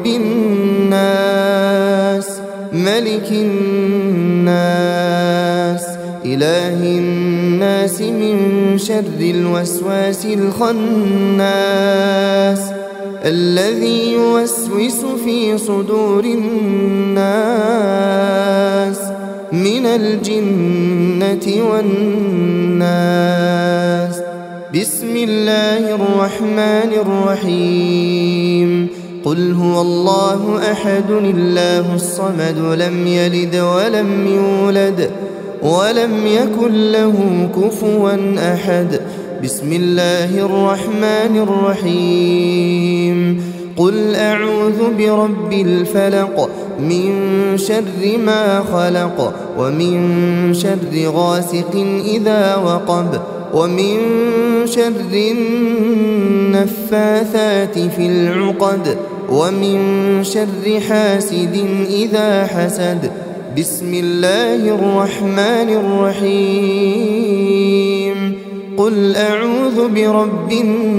الناس ملك الناس إله الناس من شر الوسواس الخناس الذي يوسوس في صدور الناس من الجنة والناس. بسم الله الرحمن الرحيم. قل هو الله أحد الله الصمد لم يلد ولم يولد ولم يكن له كفوا أحد. بسم الله الرحمن الرحيم. قل أعوذ برب الفلق من شر ما خلق ومن شر غاسق إذا وقب ومن شر النفاثات في العقد ومن شر حاسد إذا حسد. بسم الله الرحمن الرحيم. قل أعوذ برب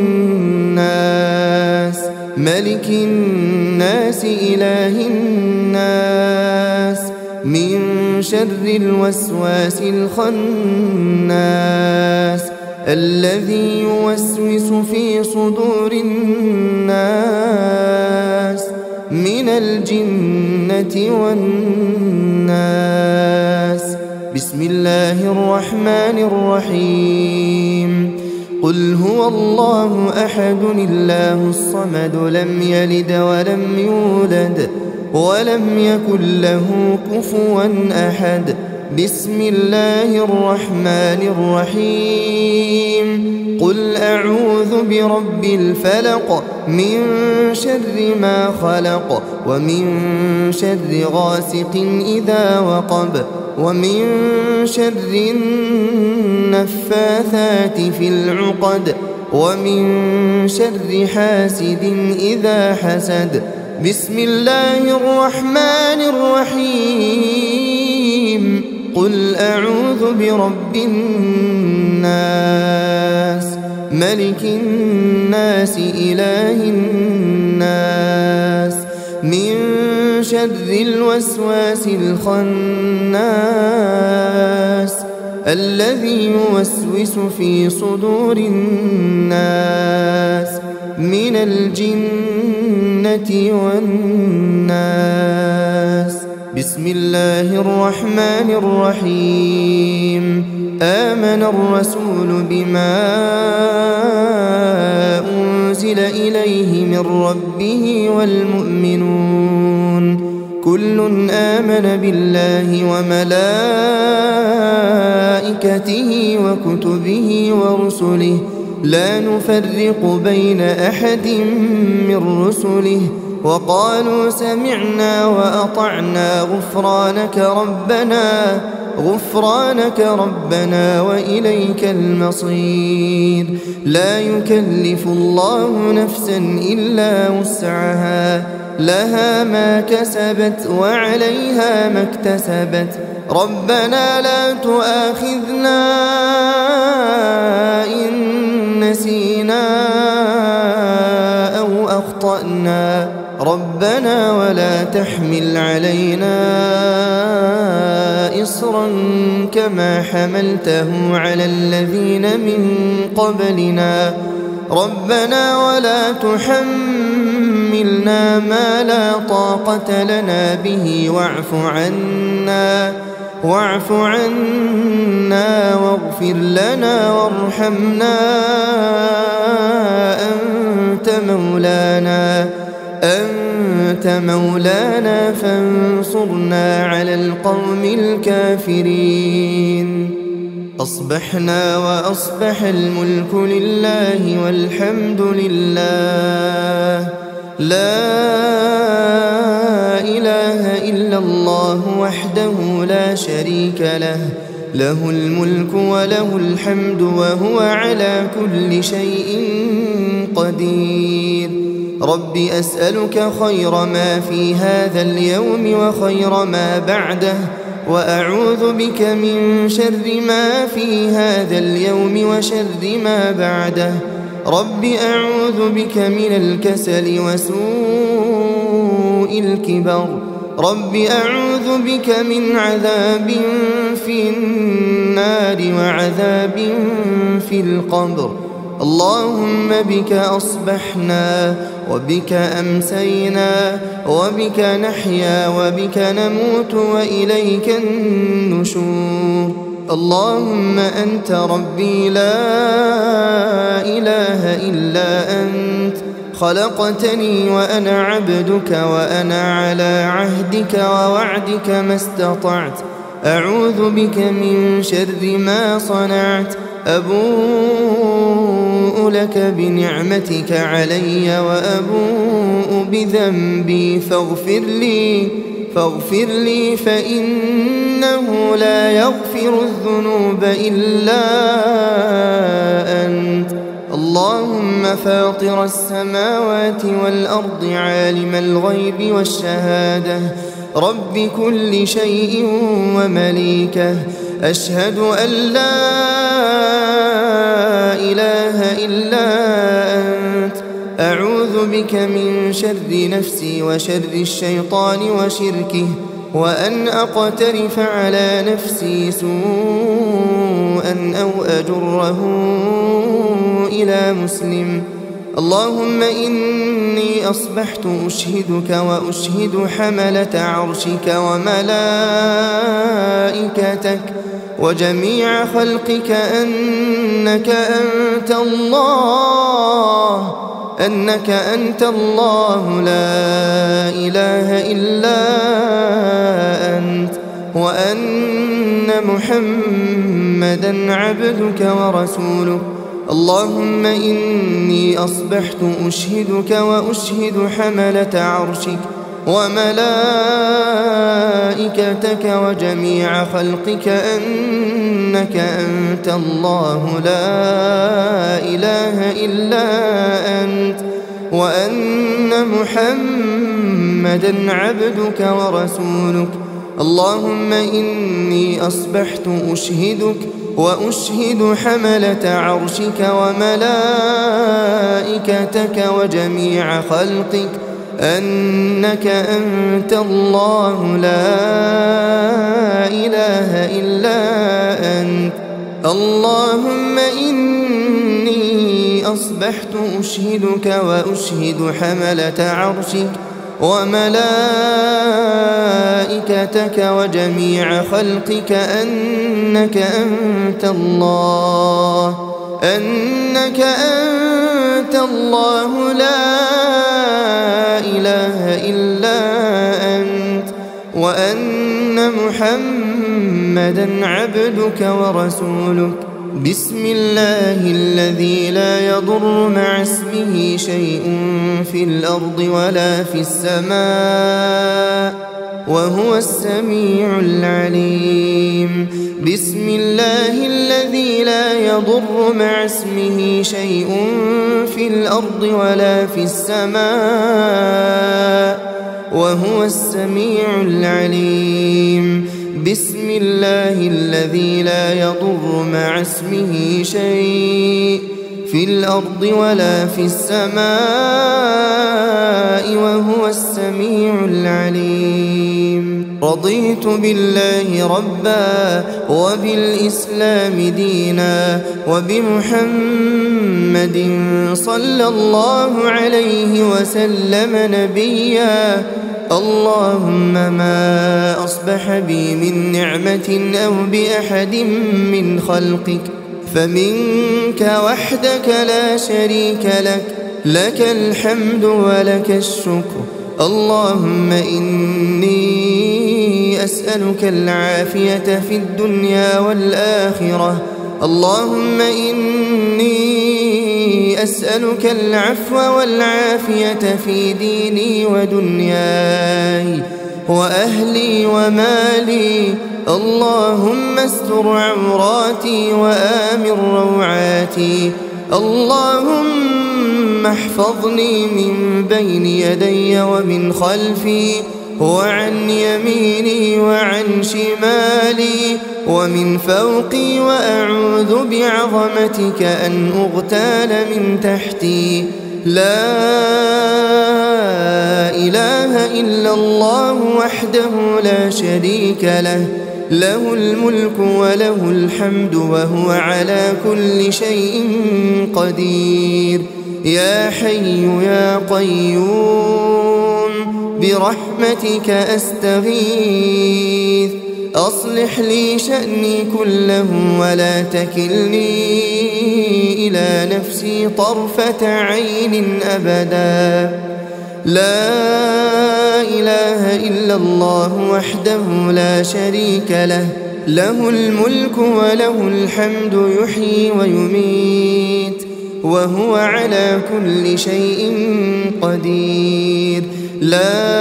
الناس ملك الناس إله الناس من شر الوسواس الخناس الذي يوسوس في صدور الناس من الجنة والناس. بسم الله الرحمن الرحيم. قل هو الله أحد الله الصمد لم يلد ولم يولد ولم يكن له كفوا أحد. بسم الله الرحمن الرحيم. قل أعوذ برب الفلق من شر ما خلق ومن شر غاسق إذا وقب ومن شر النفاثات في العقد ومن شر حاسد إذا حسد. بسم الله الرحمن الرحيم. قل أعوذ برب الناس ملك الناس إله الناس من شر الوسواس الخناس الذي يوسوس في صدور الناس من الجنة والناس. بسم الله الرحمن الرحيم. آمن الرسول بما أنزل إليه من ربه والمؤمنون كل آمن بالله وملائكته وكتبه ورسله لا نفرق بين أحد من رسله وقالوا سمعنا وأطعنا غفرانك ربنا غفرانك ربنا وإليك المصير. لا يكلف الله نفسا إلا وسعها، لها ما كسبت وعليها ما اكتسبت. ربنا لا تؤاخذنا إن نسينا أو أخطأنا، ربنا ولا تحمل علينا إصرا كما حملته على الذين من قبلنا، ربنا ولا تحملنا ما لا طاقة لنا به واعف عنا واعف عنا واغفر لنا وارحمنا أنت مولانا أنت مولانا فانصرنا على القوم الكافرين. أصبحنا وأصبح الملك لله والحمد لله، لا إله إلا الله وحده لا شريك له، له الملك وله الحمد وهو على كل شيء قدير. رب أسألك خير ما في هذا اليوم وخير ما بعده، وأعوذ بك من شر ما في هذا اليوم وشر ما بعده. رب أعوذ بك من الكسل وسوء الكبر، رب أعوذ بك من عذاب في النار وعذاب في القبر. اللهم بك أصبحنا وبك أمسينا وبك نحيا وبك نموت وإليك النشور. اللهم أنت ربي لا إله إلا أنت، خلقتني وأنا عبدك وأنا على عهدك ووعدك ما استطعت. أعوذ بك من شر ما صنعت، أبوء لك بنعمتك علي وأبوء بذنبي فاغفر لي فاغفر لي فإنه لا يغفر الذنوب إلا أنت. اللهم فاطر السماوات والأرض عالم الغيب والشهادة، رب كل شيء ومليكه، أشهد أن لا إله إلا أنت. أعوذ بك من شر نفسي وشر الشيطان وشركه، وأن أقترف على نفسي سوءا أو أجره إلى مسلم. اللهم إني أصبحت أشهدك وأشهد حملة عرشك وملائكتك وجميع خلقك أنك أنت الله أنك أنت الله لا إله إلا أنت، وأن محمدا عبدك ورسولك. اللهم إني أصبحت أشهدك وأشهد حملة عرشك وملائكتك وجميع خلقك أنك أنت الله لا إله إلا أنت، وأن محمدا عبدك ورسولك. اللهم إني أصبحت أشهدك وأشهد حملة عرشك وملائكتك وجميع خلقك أنك أنت الله لا إله إلا أنت. اللهم إني أصبحت أشهدك وأشهد حملة عرشك وملائكتك وجميع خلقك أنك أنت الله أنك أنت الله لا إله إلا أنت، وأن محمدا عبدك ورسولك. بسم الله الذي لا يضر مع اسمه شيء في الأرض ولا في السماء وهو السميع العليم. بسم الله الذي لا يضر مع اسمه شيء في الأرض ولا في السماء وهو السميع العليم. بسم الله الذي لا يضر مع اسمه شيء في الأرض ولا في السماء وهو السميع العليم. رضيت بالله ربا وبالإسلام دينا وبمحمد صلى الله عليه وسلم نبيا. اللهم ما أصبح بي من نعمة أو بأحد من خلقك فمنك وحدك لا شريك لك، لك الحمد ولك الشكر. اللهم إني أسألك العافية في الدنيا والآخرة. اللهم إني أسألك العفو والعافية في ديني ودنياي وأهلي ومالي. اللهم استر عوراتي وآمن روعاتي. اللهم احفظني من بين يدي ومن خلفي وعن يميني وعن شمالي ومن فوقي، وأعوذ بعظمتك أن أغتال من تحتي. لا إله إلا الله وحده لا شريك له، له الملك وله الحمد وهو على كل شيء قدير. يا حي يا قيوم برحمتك أستغيث، أصلح لي شأني كله ولا تكلني إلى نفسي طرفة عين أبدا. لا إله إلا الله وحده لا شريك له، له الملك وله الحمد يحيي ويميت وهو على كل شيء قدير. لا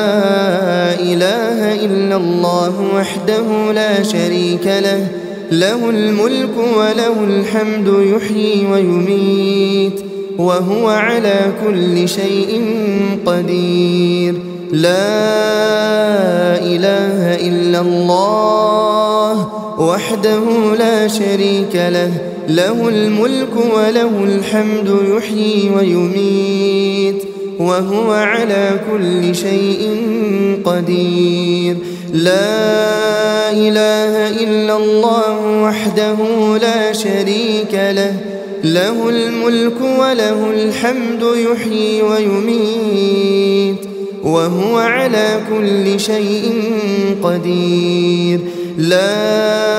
إله إلا الله وحده لا شريك له، له الملك وله الحمد يحيي ويميت وهو على كل شيء قدير. لا إله إلا الله وحده لا شريك له، له الملك وله الحمد يحيي ويميت وهو على كل شيء قدير. لا إله إلا الله وحده لا شريك له، له الملك وله الحمد يحيي ويميت وهو على كل شيء قدير. لا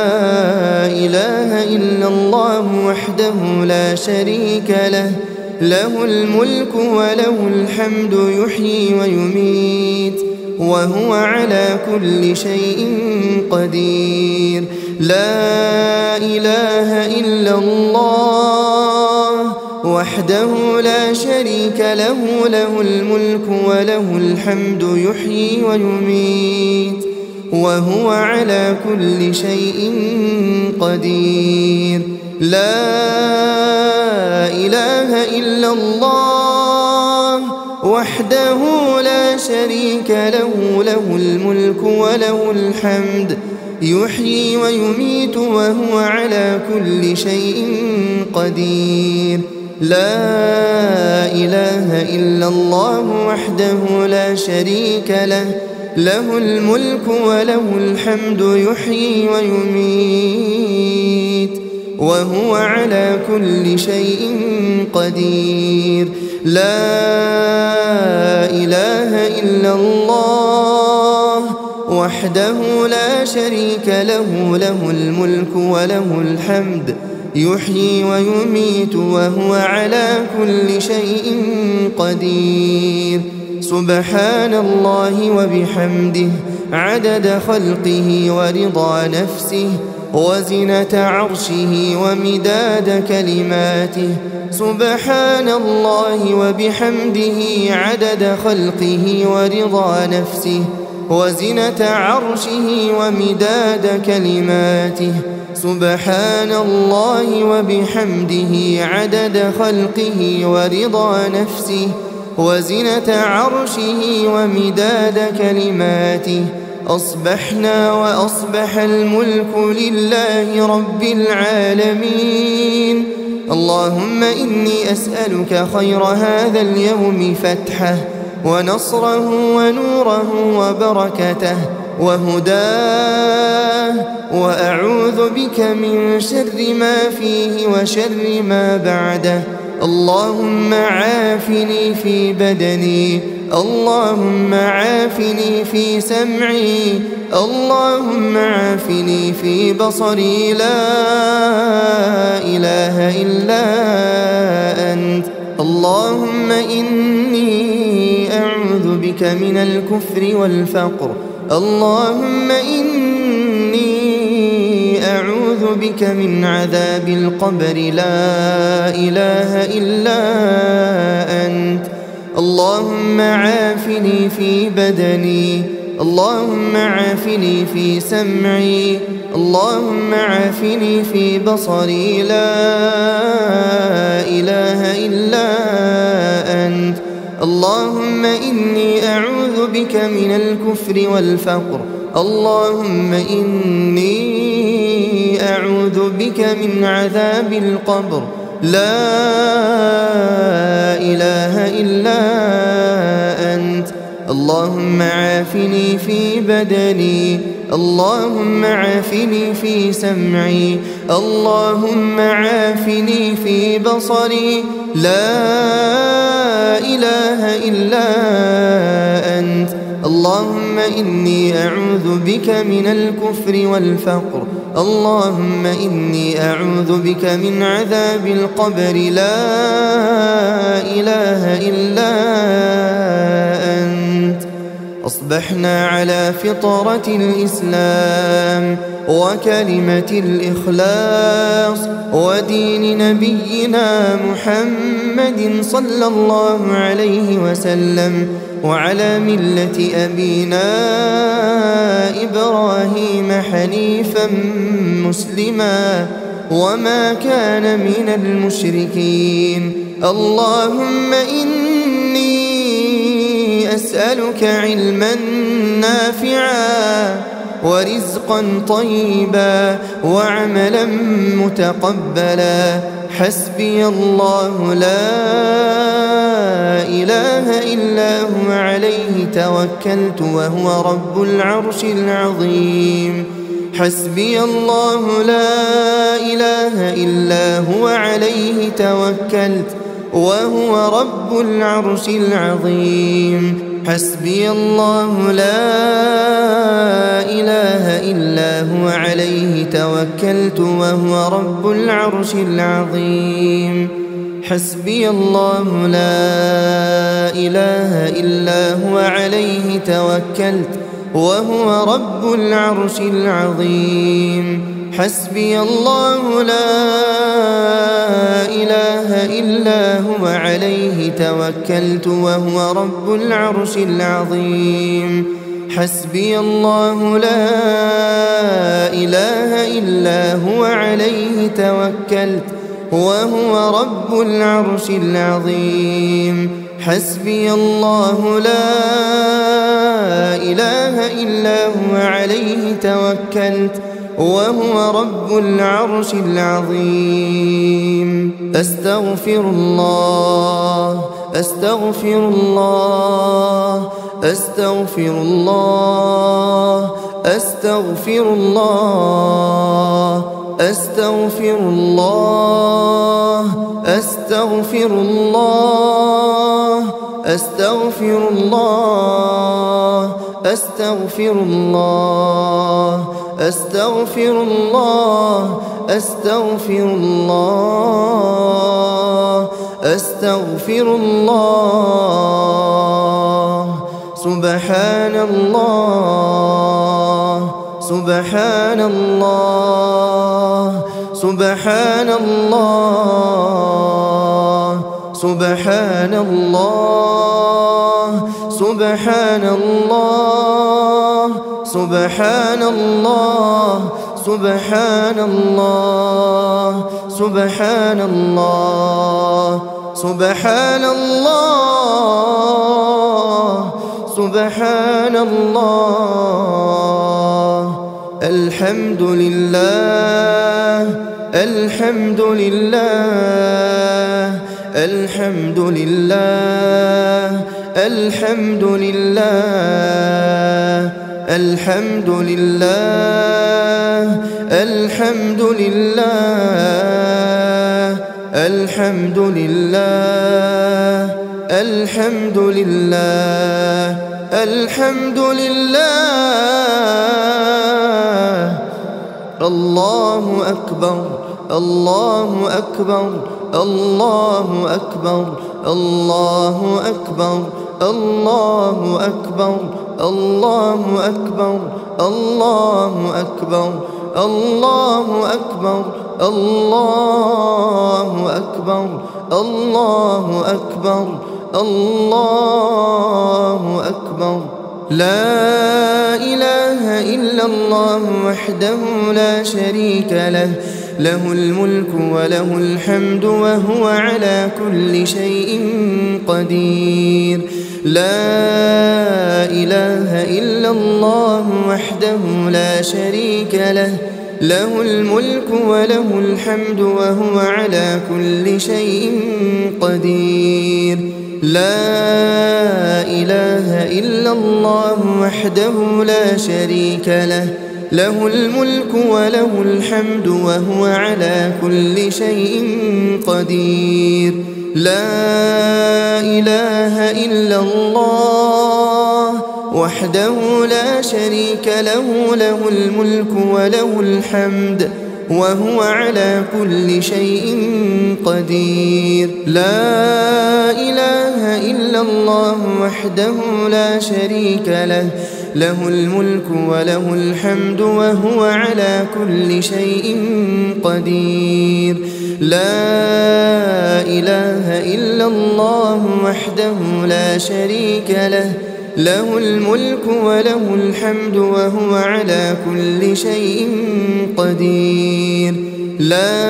إله إلا الله وحده لا شريك له، له الملك وله الحمد يحيي ويميت وهو على كل شيء قدير. لا إله إلا الله وحده لا شريك له، له الملك وله الحمد يحيي ويميت وهو على كل شيء قدير. لا إله إلا الله وحده لا شريك له، له الملك وله الحمد يحيي ويميت وهو على كل شيء قدير. لا إله إلا الله وحده لا شريك له، له الملك وله الحمد يحيي ويميت وهو على كل شيء قدير. لا إله إلا الله وحده لا شريك له، له الملك وله الحمد يحيي ويميت وهو على كل شيء قدير. سبحان الله وبحمده عدد خلقه ورضا نفسه وزنة عرشه ومداد كلماته سبحان الله وبحمده عدد خلقه ورضا نفسه وزنة عرشه ومداد كلماته سبحان الله وبحمده عدد خلقه ورضا نفسه وزنة عرشه ومداد كلماته أصبحنا وأصبح الملك لله رب العالمين. اللهم إني أسألك خير هذا اليوم فتحه ونصره ونوره وبركته وهداه، وأعوذ بك من شر ما فيه وشر ما بعده. اللهم عافني في بدني، اللهم عافني في سمعي، اللهم عافني في بصري، لا إله إلا أنت. اللهم إني أعوذ بك من الكفر والفقر، اللهم إني أعوذ بك من عذاب القبر، لا إله إلا أنت. اللهم عافني في بدني، اللهم عافني في سمعي، اللهم عافني في بصري، لا إله إلا أنت. اللهم إني أعوذ بك من الكفر والفقر، اللهم إني أعوذ بك من عذاب القبر، لا إله إلا أنت. اللهم عافني في بدني، اللهم عافني في سمعي، اللهم عافني في بصري، لا إله إلا أنت. اللهم إني أعوذ بك من الكفر والفقر، اللهم إني أعوذ بك من عذاب القبر، لا إله إلا أنت. أصبحنا على فطرة الإسلام وكلمة الإخلاص ودين نبينا محمد صلى الله عليه وسلم، وعلى ملة أبينا إبراهيم حنيفا مسلما وما كان من المشركين. اللهم إني أسألك علما نافعا ورزقا طيبا وعملا متقبلا. حسبي الله لا إله إلا هو عليه توكلت وهو رب العرش العظيم. حسبي الله لا إله إلا هو عليه توكلت وهو رب العرش العظيم. حسبي الله لا إله إلا هو عليه توكلت وهو رب العرش العظيم. حسبي الله لا إله إلا هو عليه توكلت وهو رب العرش العظيم. حسبي الله لا إله إلا هو عليه توكلت وهو رب العرش العظيم. حسبي الله لا إله إلا هو عليه توكلت وهو رب العرش العظيم. حسبي الله لا إله إلا هو عليه توكلت وهو رب العرش العظيم. أستغفر الله أستغفر الله أستغفر الله أستغفر الله أستغفر الله أستغفر الله أستغفر الله أستغفر الله أستغفر الله أستغفر الله أستغفر الله. سبحان الله سبحان الله سبحان الله سبحان الله سبحان الله سبحان الله سبحان الله سبحان الله سبحان الله سبحان الله الحمد لله الحمد لله الحمد لله الحمد لله الحمد لله الحمد لله الحمد لله الحمد لله الحمد لله الله أكبر الله أكبر الله أكبر الله أكبر الله أكبر الله أكبر الله أكبر الله أكبر الله أكبر الله أكبر الله أكبر لا إله إلا الله وحده لا شريك له له الملك وله الحمد وهو على كل شيء قدير لا إله إلا الله وحده لا شريك له له الملك وله الحمد وهو على كل شيء قدير لا إله إلا الله وحده لا شريك له له الملك وله الحمد وهو على كل شيء قدير لا إله إلا الله وحده لا شريك له له الملك وله الحمد وهو على كل شيء قدير لا إله إلا الله وحده لا شريك له له الملك وله الحمد وهو على كل شيء قدير لا إله إلا الله وحده لا شريك له له الملك وله الحمد وهو على كل شيء قدير لا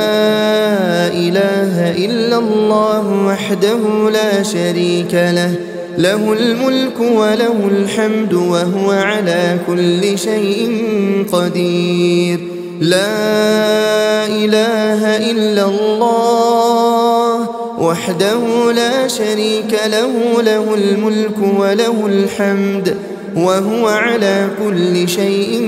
إله إلا الله وحده لا شريك له له الملك وله الحمد وهو على كل شيء قدير لا إله إلا الله وحده لا شريك له له الملك وله الحمد وهو على كل شيء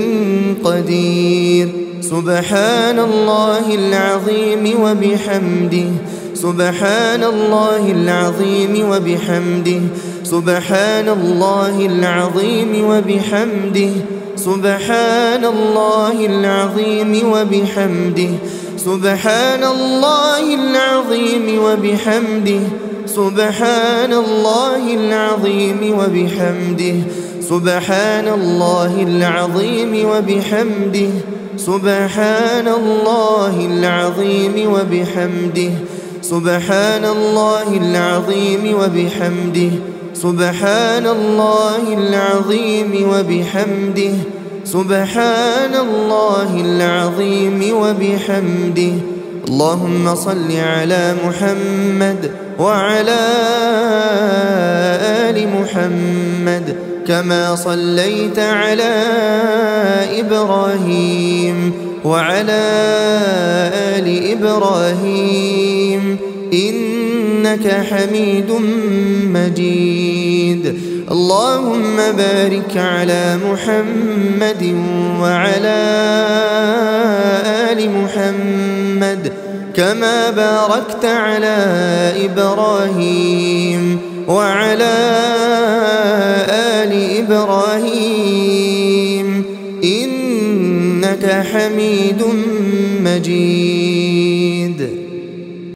قدير سبحان الله العظيم وبحمده سبحان الله العظيم وبحمده سبحان الله العظيم وبحمده سبحان الله العظيم وبحمده سبحان الله العظيم وبحمده سبحان الله العظيم وبحمده سبحان الله العظيم وبحمده سبحان الله العظيم وبحمده سبحان الله العظيم وبحمده سبحان الله العظيم وبحمده سبحان الله العظيم وبحمده اللهم صل على محمد وعلى آل محمد كما صليت على إبراهيم وعلى آل إبراهيم إنك حميد مجيد اللهم بارك على محمد وعلى آل محمد كما باركت على إبراهيم وعلى آل إبراهيم إنك حميد مجيد.